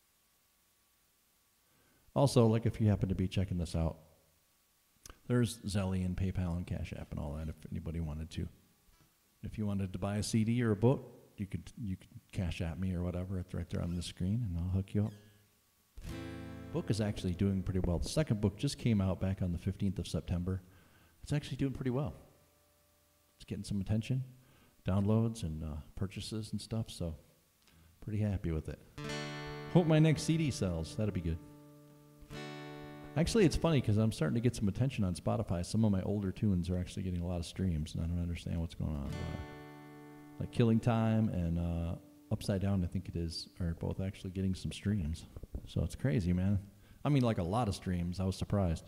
Also, like if you happen to be checking this out, there's Zelle and PayPal and Cash App and all that if anybody wanted to. If you wanted to buy a C D or a book, you could you could Cash App me or whatever. It's right there on the screen, and I'll hook you up. Book is actually doing pretty well. The second book just came out back on the fifteenth of September. It's actually doing pretty well. It's getting some attention, downloads and uh, purchases and stuff, so pretty happy with it. Hope my next C D sells. That'll be good. Actually, it's funny because I'm starting to get some attention on Spotify. Some of my older tunes are actually getting a lot of streams, and I don't understand what's going on. But, like Killing Time and uh, Upside Down, I think it is, are both actually getting some streams. So it's crazy, man. I mean, like a lot of streams. I was surprised.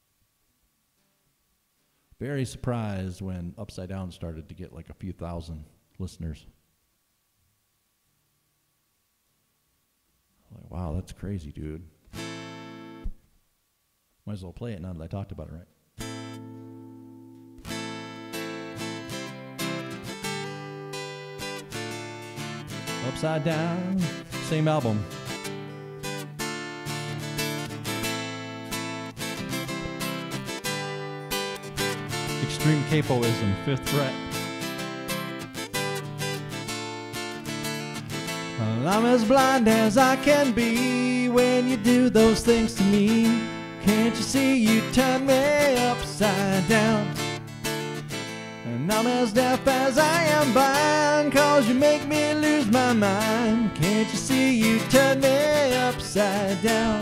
Very surprised when Upside Down started to get like a few thousand listeners. Like, wow, that's crazy, dude. Might as well play it now that I talked about it, right? Upside Down, same album. Extreme Capoism, fifth fret. Well, I'm as blind as I can be when you do those things to me. Can't you see you turn me upside down? And I'm as deaf as I am blind, 'cause you make me lose my mind. Can't you see you turn me upside down?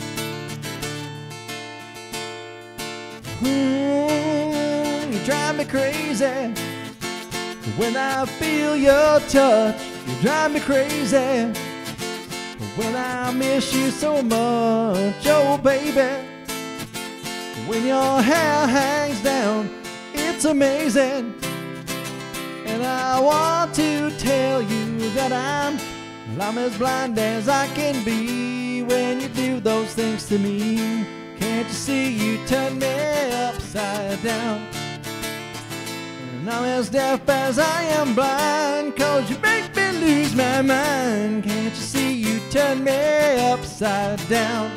Mm, you drive me crazy when I feel your touch. You drive me crazy when I miss you so much, oh baby. When your hair hangs down, it's amazing. And I want to tell you that I'm, well, I'm as blind as I can be when you do those things to me. Can't you see you turn me upside down? And I'm as deaf as I am blind, 'cause you make me lose my mind. Can't you see you turn me upside down?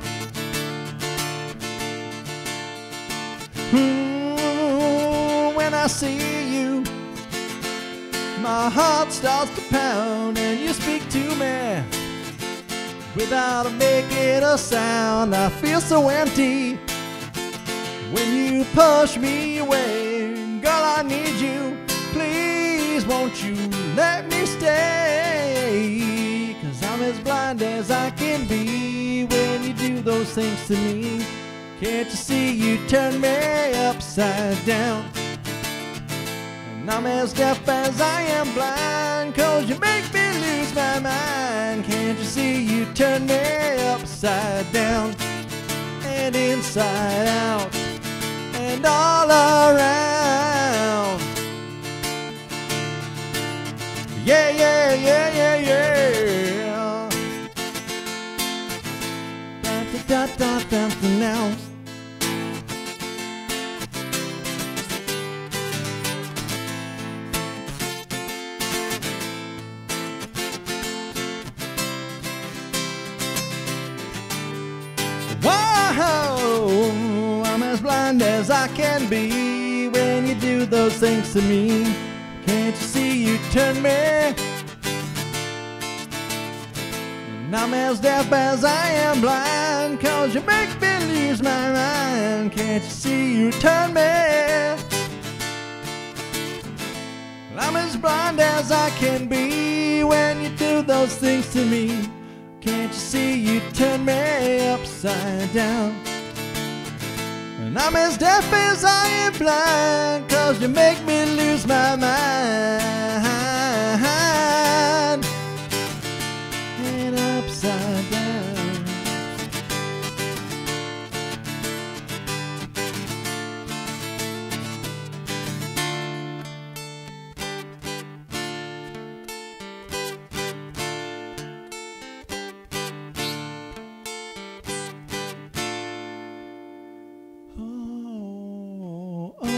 Ooh, when I see you, my heart starts to pound, and you speak to me without making a sound. I feel so empty when you push me away. Girl, I need you. Please, won't you let me stay? 'Cause I'm as blind as I can be when you do those things to me. Can't you see you turn me upside down? And I'm as deaf as I am blind, 'cause you make me lose my mind. Can't you see you turn me upside down? And inside out and all around. Yeah, yeah, yeah, yeah, yeah. Da da da da da now. Whoa, I'm as blind as I can be when you do those things to me. Can't you see you turn me? And I'm as deaf as I am blind, 'cause you make me lose my mind. Can't you see you turn me? I'm as blind as I can be when you do those things to me. Can't you see you turn me upside down? And I'm as deaf as I am blind, 'cause you make me lose my mind. And upside down.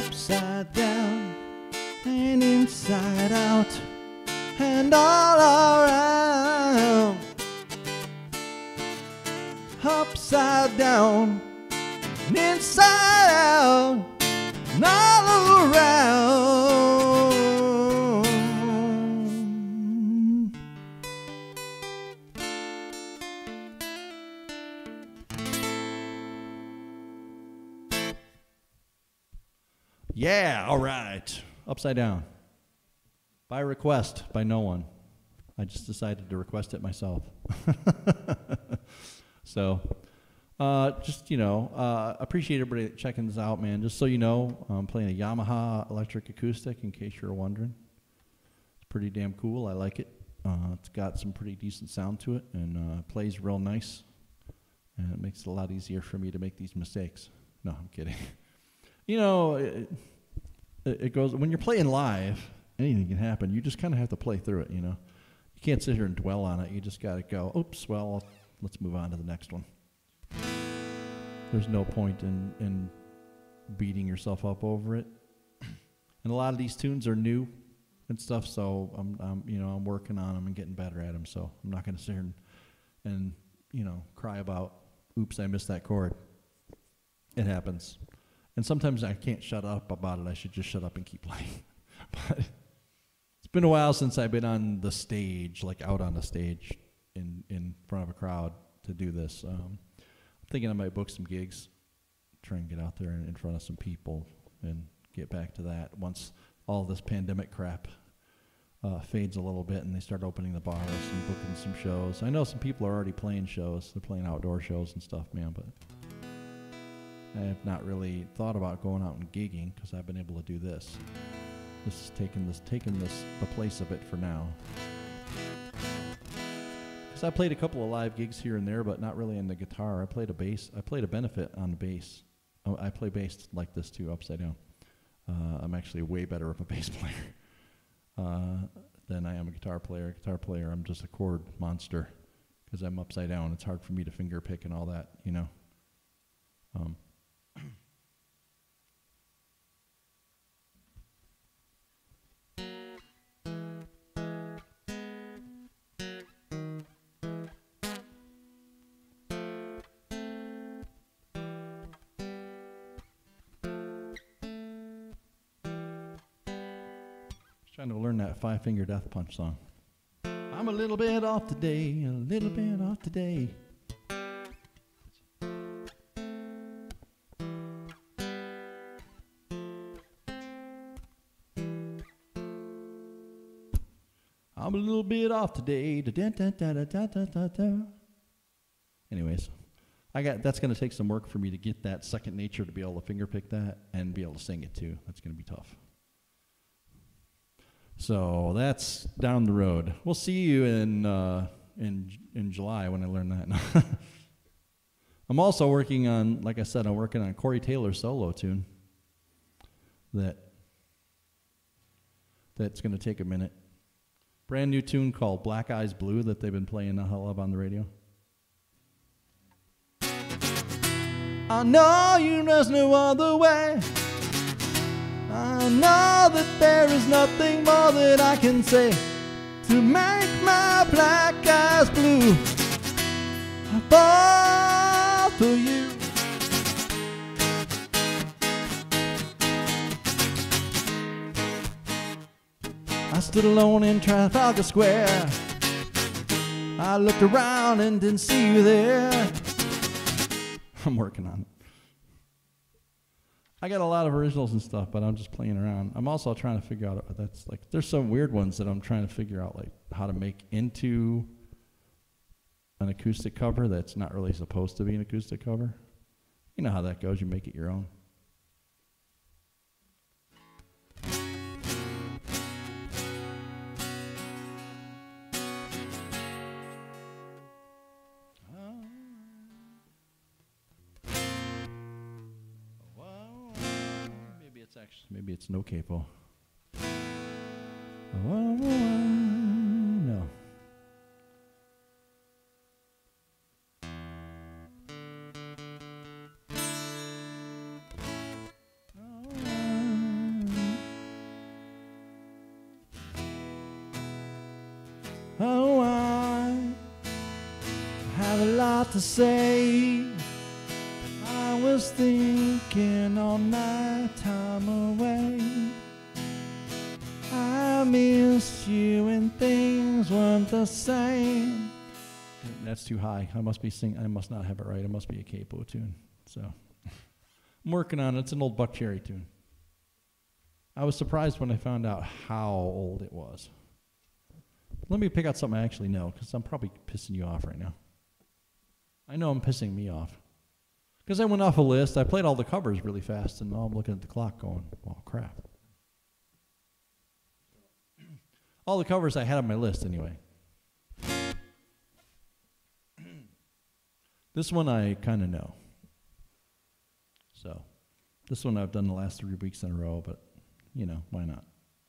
upside down and inside out and all around. Upside down and inside out and all around. Yeah, all right. Upside down. By request, by no one. I just decided to request it myself. So, uh, just, you know, uh, appreciate everybody checking this out, man. Just so you know, I'm playing a Yamaha electric acoustic, in case you're wondering. It's pretty damn cool. I like it. Uh, it's got some pretty decent sound to it, and uh, plays real nice. And it makes it a lot easier for me to make these mistakes. No, I'm kidding. You know, it, it goes, when you're playing live, anything can happen. You just kind of have to play through it, you know. You can't sit here and dwell on it. You just got to go, oops, well, let's move on to the next one. There's no point in, in beating yourself up over it. And a lot of these tunes are new and stuff, so I'm, I'm you know, I'm working on them and getting better at them, so I'm not going to sit here and, and, you know, cry about, oops, I missed that chord. It happens. And sometimes I can't shut up about it. I should just shut up and keep playing. But it's been a while since I've been on the stage, like out on the stage in, in front of a crowd to do this. Um, I'm thinking I might book some gigs, try and get out there in, in front of some people and get back to that once all this pandemic crap uh, fades a little bit and they start opening the bars and booking some shows. I know some people are already playing shows. They're playing outdoor shows and stuff, man, but I have not really thought about going out and gigging because I've been able to do this. This is taking this, taking this, the place of it for now. Because I played a couple of live gigs here and there, but not really on the guitar. I played a bass. I played a benefit on the bass. Oh, I play bass like this too, upside down. Uh, I'm actually way better of a bass player uh, than I am a guitar player. Guitar player, I'm just a chord monster because I'm upside down. It's hard for me to finger pick and all that, you know. Um, Trying to learn that Five Finger Death Punch song. I'm a little bit off today, a little bit off today. I'm a little bit off today. Da, da, da, da, da, da, da, da. Anyways, I got that's going to take some work for me to get that second nature to be able to finger pick that and be able to sing it too. That's going to be tough. So that's down the road. We'll see you in uh, in in July when I learn that. I'm also working on, like I said, I'm working on a Corey Taylor solo tune. That that's going to take a minute. Brand new tune called Black Eyes Blue that they've been playing the hell of on the radio. I know you there's no other way. I know that there is nothing more that I can say to make my black eyes blue. I fall for you. I stood alone in Trafalgar Square. I looked around and didn't see you there. I'm working on it. I got a lot of originals and stuff, but I'm just playing around. I'm also trying to figure out, that's like, there's some weird ones that I'm trying to figure out, like how to make into an acoustic cover that's not really supposed to be an acoustic cover. You know how that goes, you make it your own. It's actually, maybe it's no capo. Oh, no. lot to say. I was thinking all my time away. I missed you and things weren't the same. That's too high. I must be sing. I must not have it right. It must be a capo tune. So I'm working on it. It's an old Buck Cherry tune. I was surprised when I found out how old it was. Let me pick out something I actually know, because I'm probably pissing you off right now. I know I'm pissing me off. Because I went off a list. I played all the covers really fast, and now I'm looking at the clock going, well, crap. All the covers I had on my list anyway. This one I kind of know. So, this one I've done the last three weeks in a row, but, you know, why not?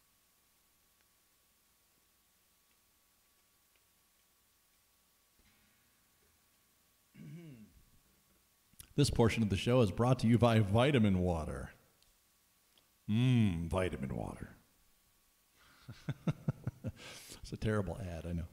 This portion of the show is brought to you by Vitamin Water. Mmm, vitamin water. It's a terrible ad, I know.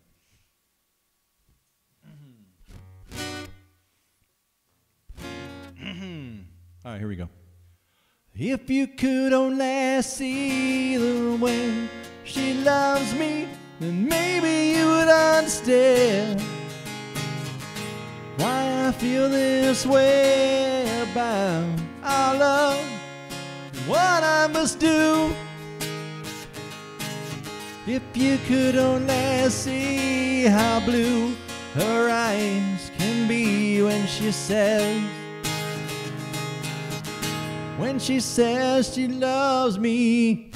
All right, here we go. If you could only see the way she loves me, then maybe you would understand why I feel this way about our love and what I must do. If you could only see how blue her eyes can be when she says, when she says she loves me.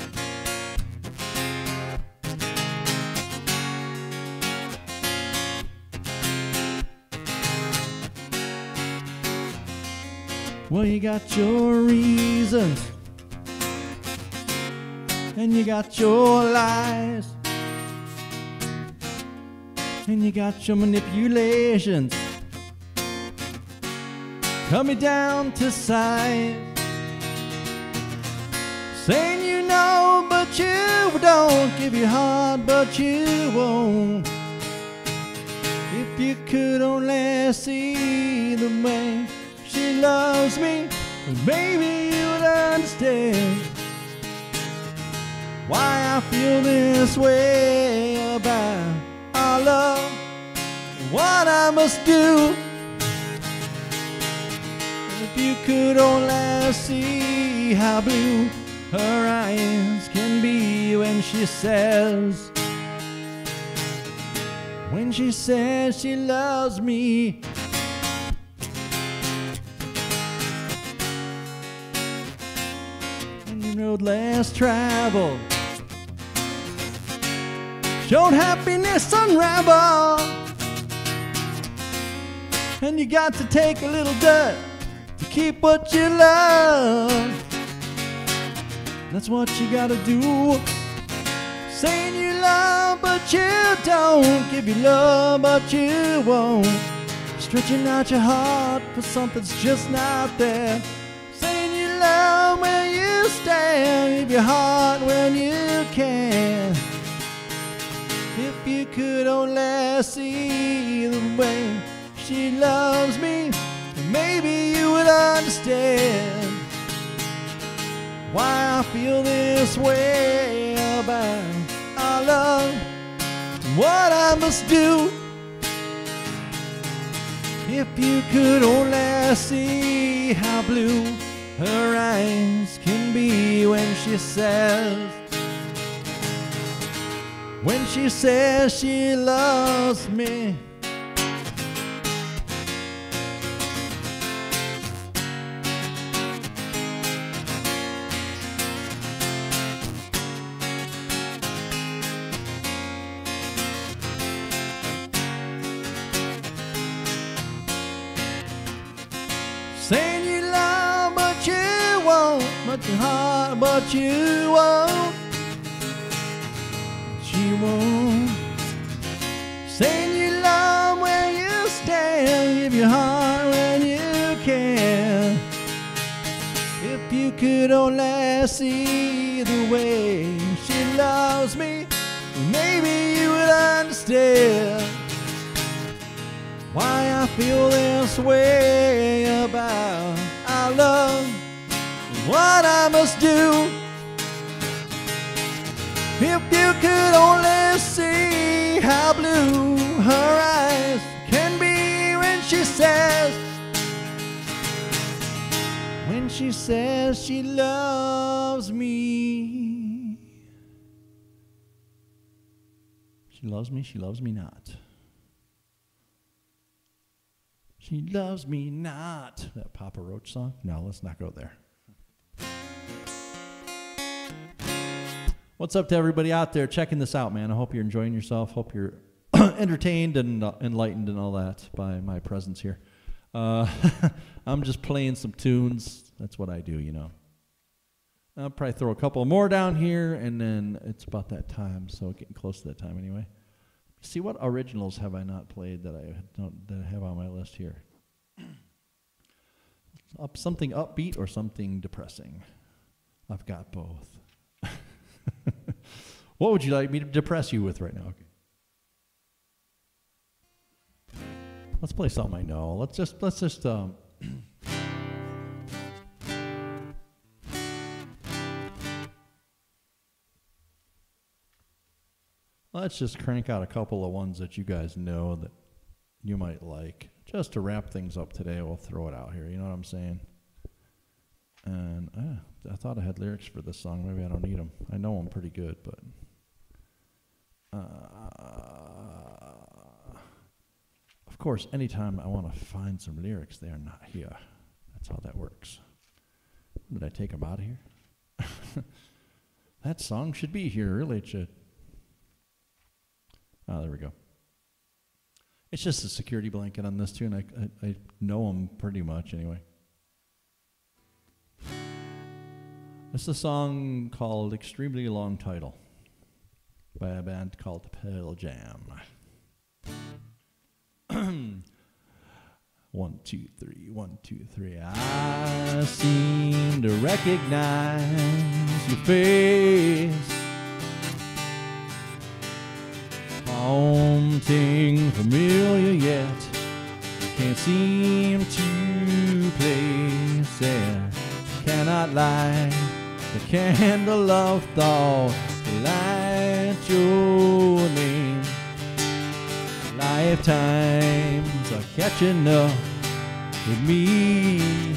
Well, you got your reasons, and you got your lies, and you got your manipulations. Cut me down to size, saying you know but you don't, give your heart but you won't. If you could only see the way she loves me, then maybe you would understand why I feel this way about our love and what I must do. If you could only see how blue her eyes can be when she says, when she says she loves me. And the road less traveled showed happiness unravel, and you got to take a little dirt to keep what you love. That's what you gotta do. Saying you love but you don't, give you love but you won't. Stretching out your heart for something's just not there. Saying you love where you stand, give your heart when you can. If you could only see the way she loves me, maybe you would understand why I feel this way about our love and what I must do. If you could only see how blue her eyes can be when she says, when she says she loves me. Saying you love but you won't, but your heart but you won't. She won't. Saying you love where you stand, give your heart when you can. If you could only see the way she loves me, maybe you would understand why I feel this way about our love, what I must do. If you could only see how blue her eyes can be when she says, when she says she loves me. She loves me, she loves me not. She loves me not. That Papa Roach song? No, let's not go there. What's up to everybody out there checking this out, man? I hope you're enjoying yourself. Hope you're entertained and uh, enlightened and all that by my presence here. Uh, I'm just playing some tunes. That's what I do, you know. I'll probably throw a couple more down here, and then it's about that time, so getting close to that time anyway. See, what originals have I not played that I don't that I have on my list here? Up something upbeat or something depressing? I've got both. What would you like me to depress you with right now? Okay. Let's play something I know. Let's just let's just um let's just crank out a couple of ones that you guys know that you might like. Just to wrap things up today, we'll throw it out here. You know what I'm saying? And uh, I thought I had lyrics for this song. Maybe I don't need them. I know them pretty good, but uh, of course, anytime I want to find some lyrics, they are not here. That's how that works. Did I take them out of here? That song should be here. Really, it should. Oh, there we go. It's just a security blanket on this tune. I, I, I know them pretty much anyway. It's a song called Extremely Long Title by a band called Pearl Jam. One, two, three, one, two, three. I seem to recognize your face, haunting, familiar yet can't seem to place it. Cannot light the candle of thought, light your name. Lifetimes are catching up with me.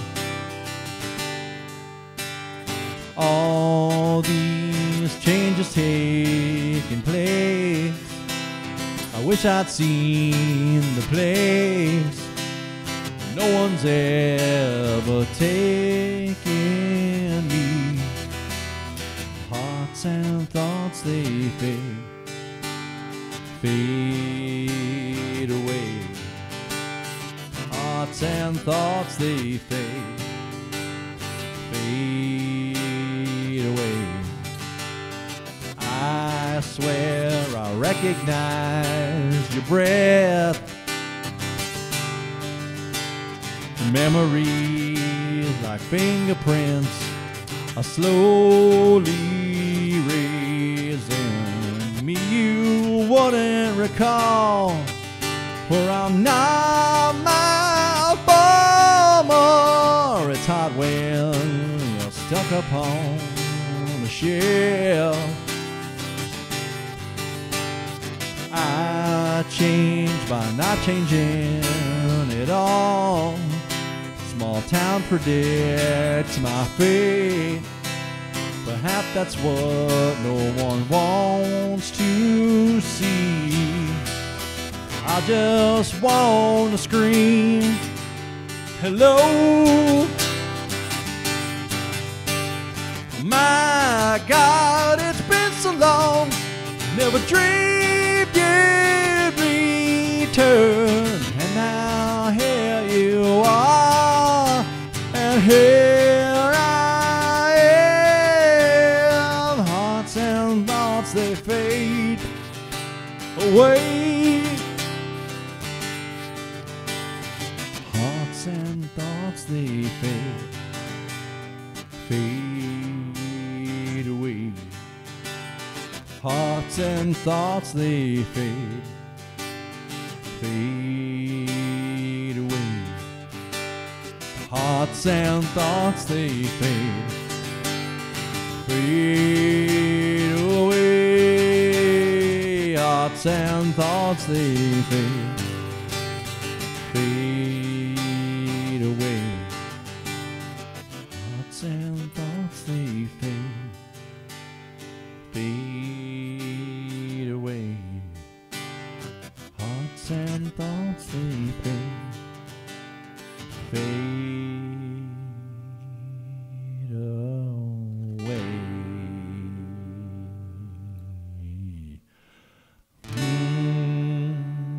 All these changes taking place, I wish I'd seen the place no one's ever taken me. Hearts and thoughts, they fade, fade away. Hearts and thoughts, they fade, fade away. I swear I recognize your breath. Memories like fingerprints are slowly raising me. You wouldn't recall, for I'm not my former. It's hot when you're stuck upon the shelf. I changed by not changing at all. Small town predicts my fate. Perhaps that's what no one wants to see. I just want to scream, hello. My God, it's been so long. Never dreamed you'd return. And now here you are, and here I am. Hearts and thoughts, they fade away. Hearts and thoughts, they fade, fade away. Hearts and thoughts, they fade, fade Hearts and thoughts, they fade, fade away. Hearts and thoughts, they fade, fade away. Hearts and thoughts, they fade, fade away. Hearts and thoughts, they fade, fade away. Mm.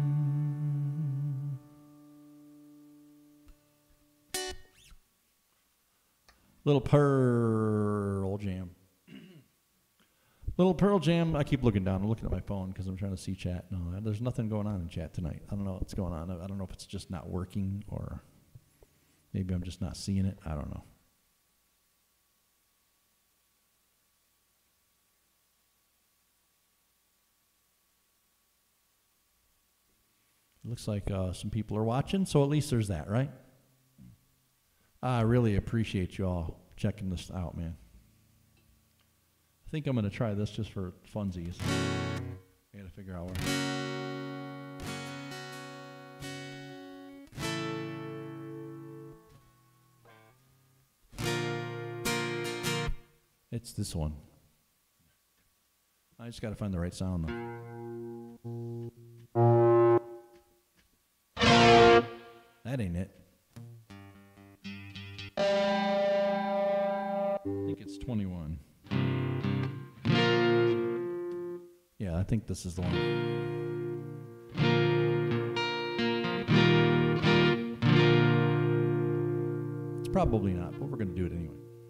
Little Pearl Jam. Little Pearl Jam. I keep looking down. I'm looking at my phone because I'm trying to see chat. No, there's nothing going on in chat tonight. I don't know what's going on. I don't know if it's just not working or maybe I'm just not seeing it. I don't know. It looks like uh, some people are watching, so at least there's that, right? I really appreciate you all checking this out, man. I think I'm going to try this just for funsies. I got to figure out where. It's this one. I just got to find the right sound, though. That ain't it. I think it's twenty-one. Yeah, I think this is the one. It's probably not, but we're going to do it anyway.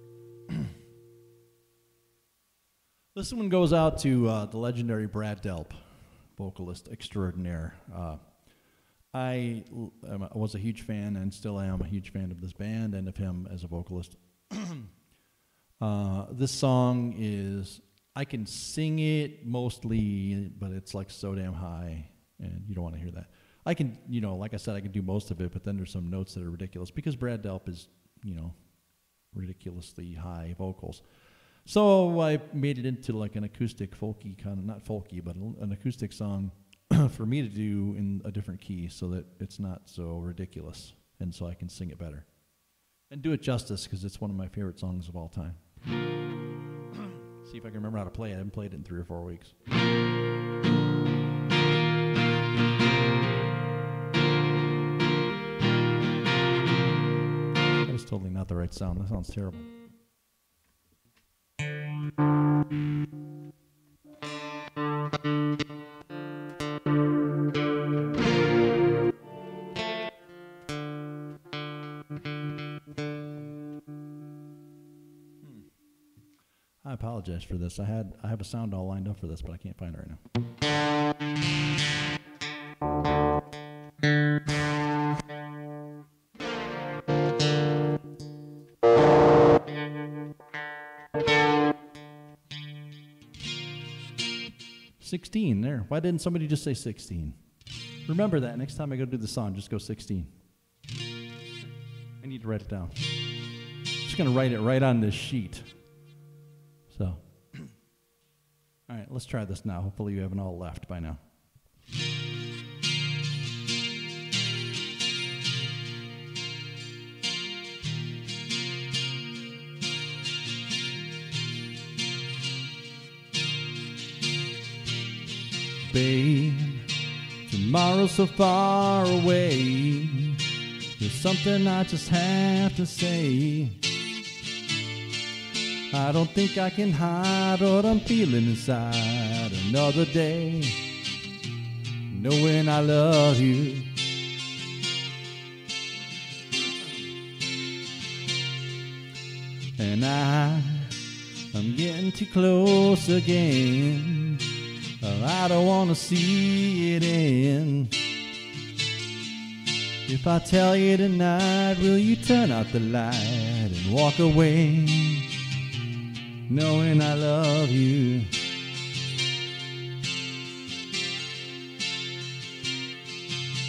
This one goes out to uh, the legendary Brad Delp, vocalist extraordinaire. Uh, I, I was a huge fan and still am a huge fan of this band and of him as a vocalist. uh, this song is, I can sing it mostly, but it's like so damn high, and you don't want to hear that. I can, you know, like I said, I can do most of it, but then there's some notes that are ridiculous because Brad Delp is, you know, ridiculously high vocals. So I made it into like an acoustic folky kind of, not folky, but an acoustic song for me to do in a different key so that it's not so ridiculous and so I can sing it better. And do it justice because it's one of my favorite songs of all time. See if I can remember how to play it. I haven't played it in three or four weeks. That was totally not the right sound. That sounds terrible. I apologize for this. I had I have a sound all lined up for this, but I can't find it right now. sixteen, there. Why didn't somebody just say sixteen? Remember that. Next time I go do the song, just go sixteen. I need to write it down. I'm just going to write it right on this sheet. So, all right, let's try this now. Hopefully you haven't all left by now. Babe, tomorrow's so far away. There's something I just have to say. I don't think I can hide what I'm feeling inside. Another day, knowing I love you. And I, I'm getting too close again. Well, I don't want to see it end. If I tell you tonight, will you turn out the light and walk away, knowing I love you?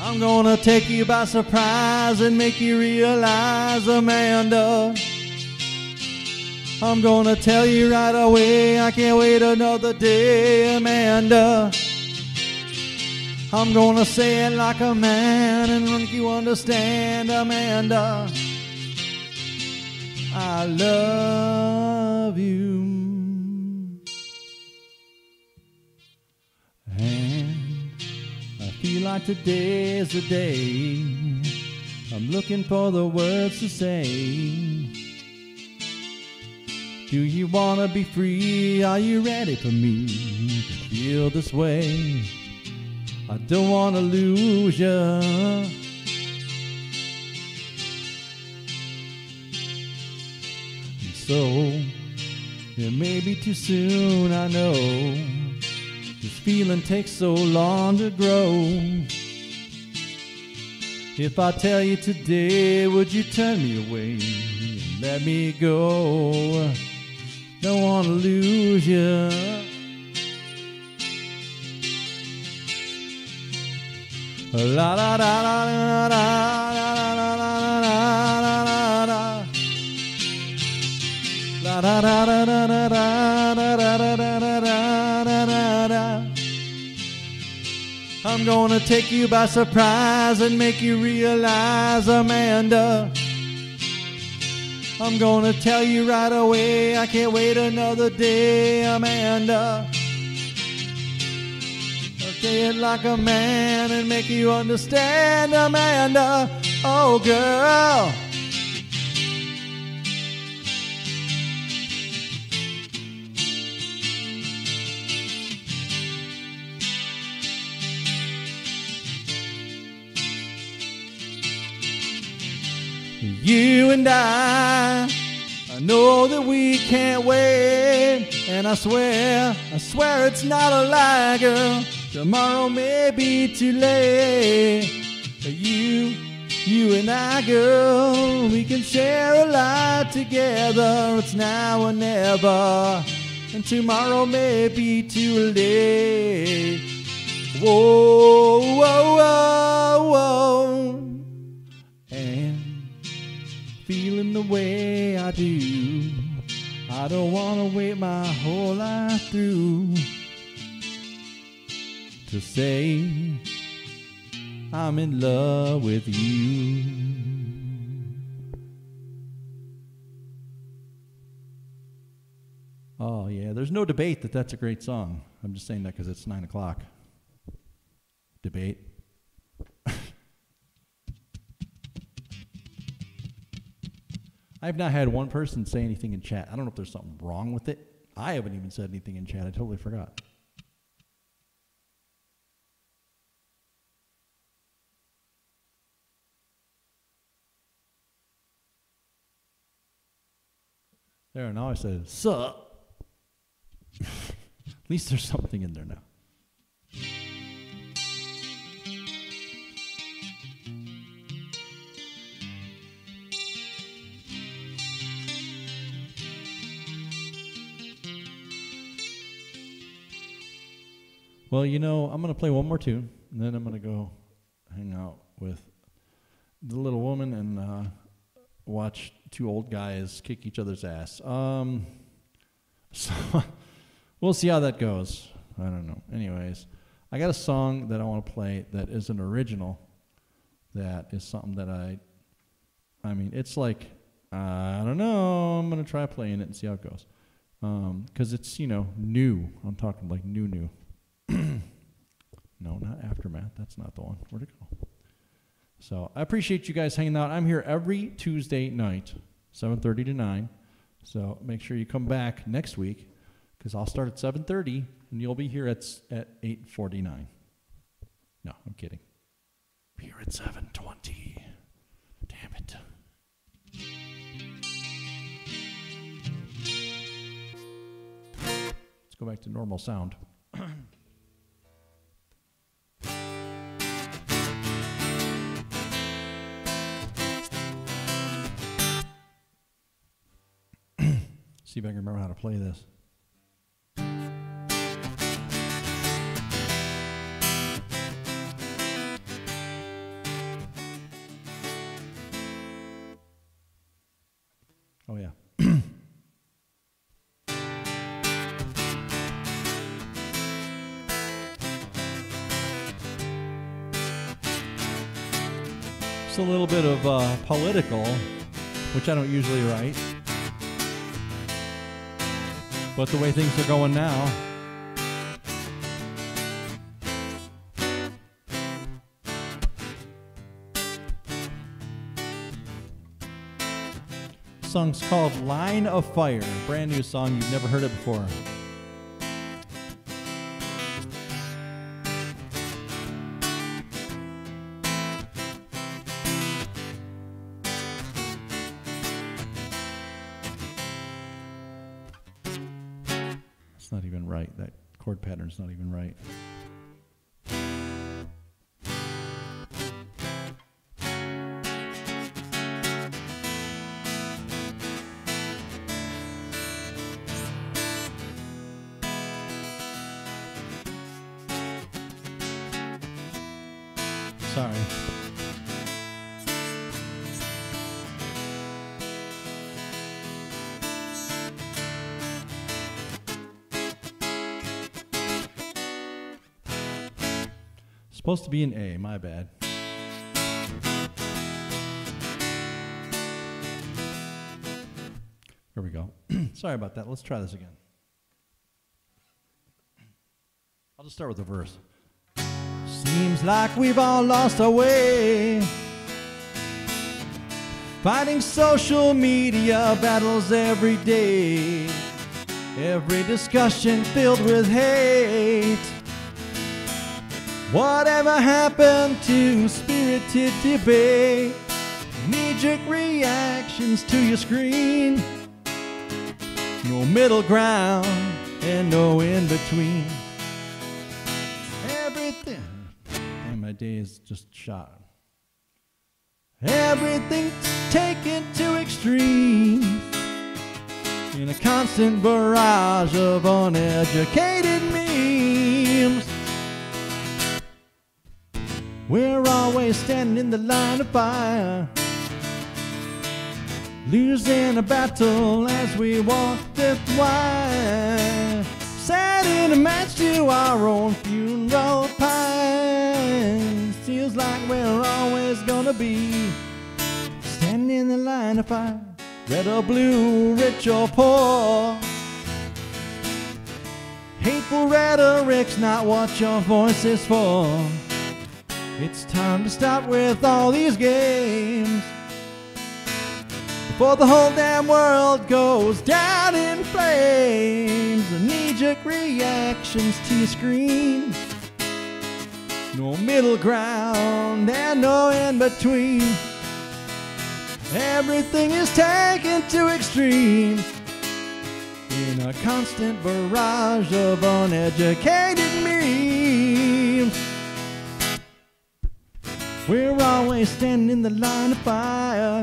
I'm gonna take you by surprise and make you realize, Amanda. I'm gonna tell you right away, I can't wait another day, Amanda. I'm gonna say it like a man and make you understand, Amanda. I love you. And I feel like today is the day. I'm looking for the words to say. Do you wanna be free? Are you ready for me to feel this way? I don't wanna lose ya. And so, it may be too soon, I know. This feeling takes so long to grow. If I tell you today, would you turn me away and let me go? Don't wanna lose ya. La la la la la la la la la la la la la la la. I'm gonna take you by surprise and make you realize, Amanda. I'm gonna tell you right away, I can't wait another day, Amanda. I'll say it like a man and make you understand, Amanda. Oh, girl. You and I, I know that we can't wait. And I swear, I swear it's not a lie, girl. Tomorrow may be too late. But you, you and I, girl, we can share a life together. It's now or never. And tomorrow may be too late. Whoa, whoa, whoa, whoa. And feeling the way I do, I don't want to wait my whole life through to say I'm in love with you. Oh yeah, there's no debate that that's a great song. I'm just saying that because it's nine o'clock. Debate. I've not had one person say anything in chat. I don't know if there's something wrong with it. I haven't even said anything in chat. I totally forgot. There, now I said, sup. At least there's something in there now. Well, you know, I'm going to play one more tune, and then I'm going to go hang out with the little woman and uh, watch two old guys kick each other's ass. Um, so we'll see how that goes. I don't know. Anyways, I got a song that I want to play that is an original. That is something that I, I mean, it's like, uh, I don't know. I'm going to try playing it and see how it goes. Because um, it's, you know, new. I'm talking like new, new. No, not Aftermath. That's not the one. Where'd it go? So I appreciate you guys hanging out. I'm here every Tuesday night, seven thirty to nine. So make sure you come back next week because I'll start at seven thirty and you'll be here at at eight forty-nine. No, I'm kidding. Be here at seven twenty. Damn it. Let's go back to normal sound. See if I can remember how to play this. It's a little bit of uh, political, which I don't usually write. But the way things are going now, the song's called Line of Fire. Brand new song, you've never heard it before. It's not even right. That chord pattern's not even right. Sorry. Supposed to be an A, my bad. Here we go. Sorry about that. Let's try this again. I'll just start with the verse. Seems like we've all lost our way, fighting social media battles every day, every discussion filled with hate. Whatever happened to spirited debate? Knee-jerk reactions to your screen. No middle ground and no in-between. Everything... Damn, my day is just shot. Everything's taken to extremes in a constant barrage of uneducated memes. We're always standing in the line of fire, losing a battle as we walk the wire, setting a match to our own funeral pyre. Feels like we're always gonna be standing in the line of fire, red or blue, rich or poor. Hateful rhetoric's not what your voice is for. It's time to stop with all these games before the whole damn world goes down in flames. The knee-jerk reactions to your screen. No middle ground and no in-between. Everything is taken to extreme in a constant barrage of uneducated memes. We're always standing in the line of fire,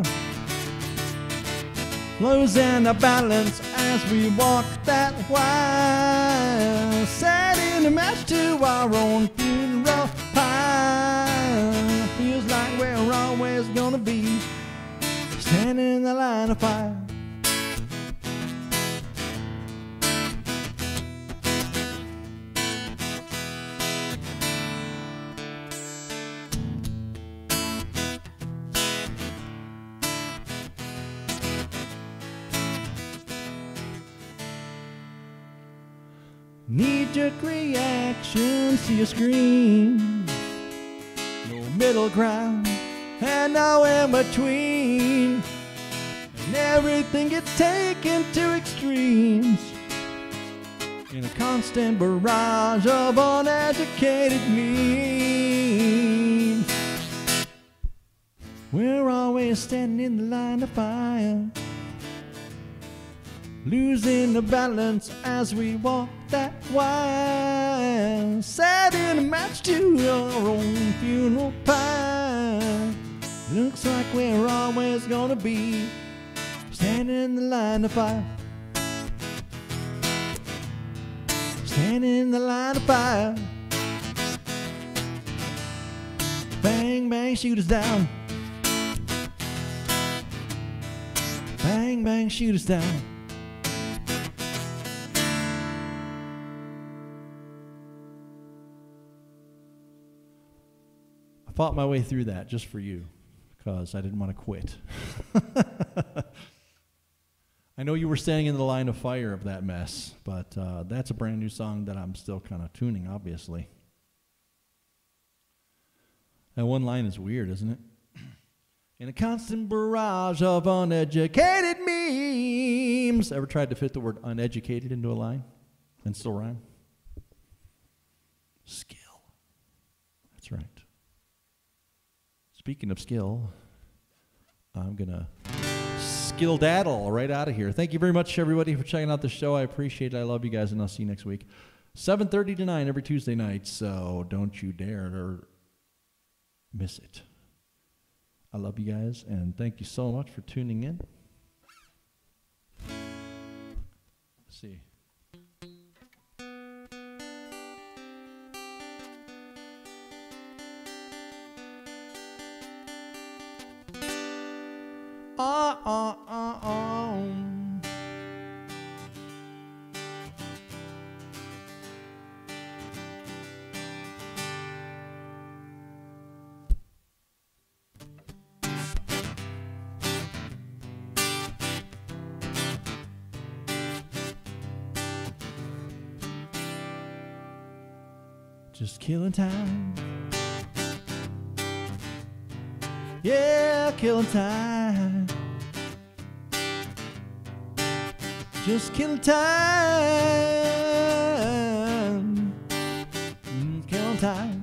losing our balance as we walk that wire, setting a match to our own funeral pyre. Feels like we're always gonna be standing in the line of fire. Knee-jerk reactions to your screen. No middle ground and no in-between. And everything gets taken to extremes in a constant barrage of uneducated memes. We're always standing in the line of fire, losing the balance as we walk that wire, setting a match to your own funeral pyre. Looks like we're always gonna be standing in the line of fire, standing in the line of fire. Bang, bang, shoot us down. Bang, bang, shoot us down. Fought my way through that just for you. because I didn't want to quit. I know you were standing in the line of fire of that mess, but uh, that's a brand new song that I'm still kind of tuning, obviously. That one line is weird, isn't it? In a constant barrage of uneducated memes. Ever tried to fit the word uneducated into a line and still rhyme? Skill. That's right. Speaking of skill, I'm going to skill daddle right out of here. Thank you very much, everybody, for checking out the show. I appreciate it. I love you guys, and I'll see you next week. seven thirty to nine every Tuesday night, so don't you dare or miss it. I love you guys, and thank you so much for tuning in. Let's see. Uh, uh, uh, uh. Just killing time. Yeah, killing time. Just killing time. Mm, killing time.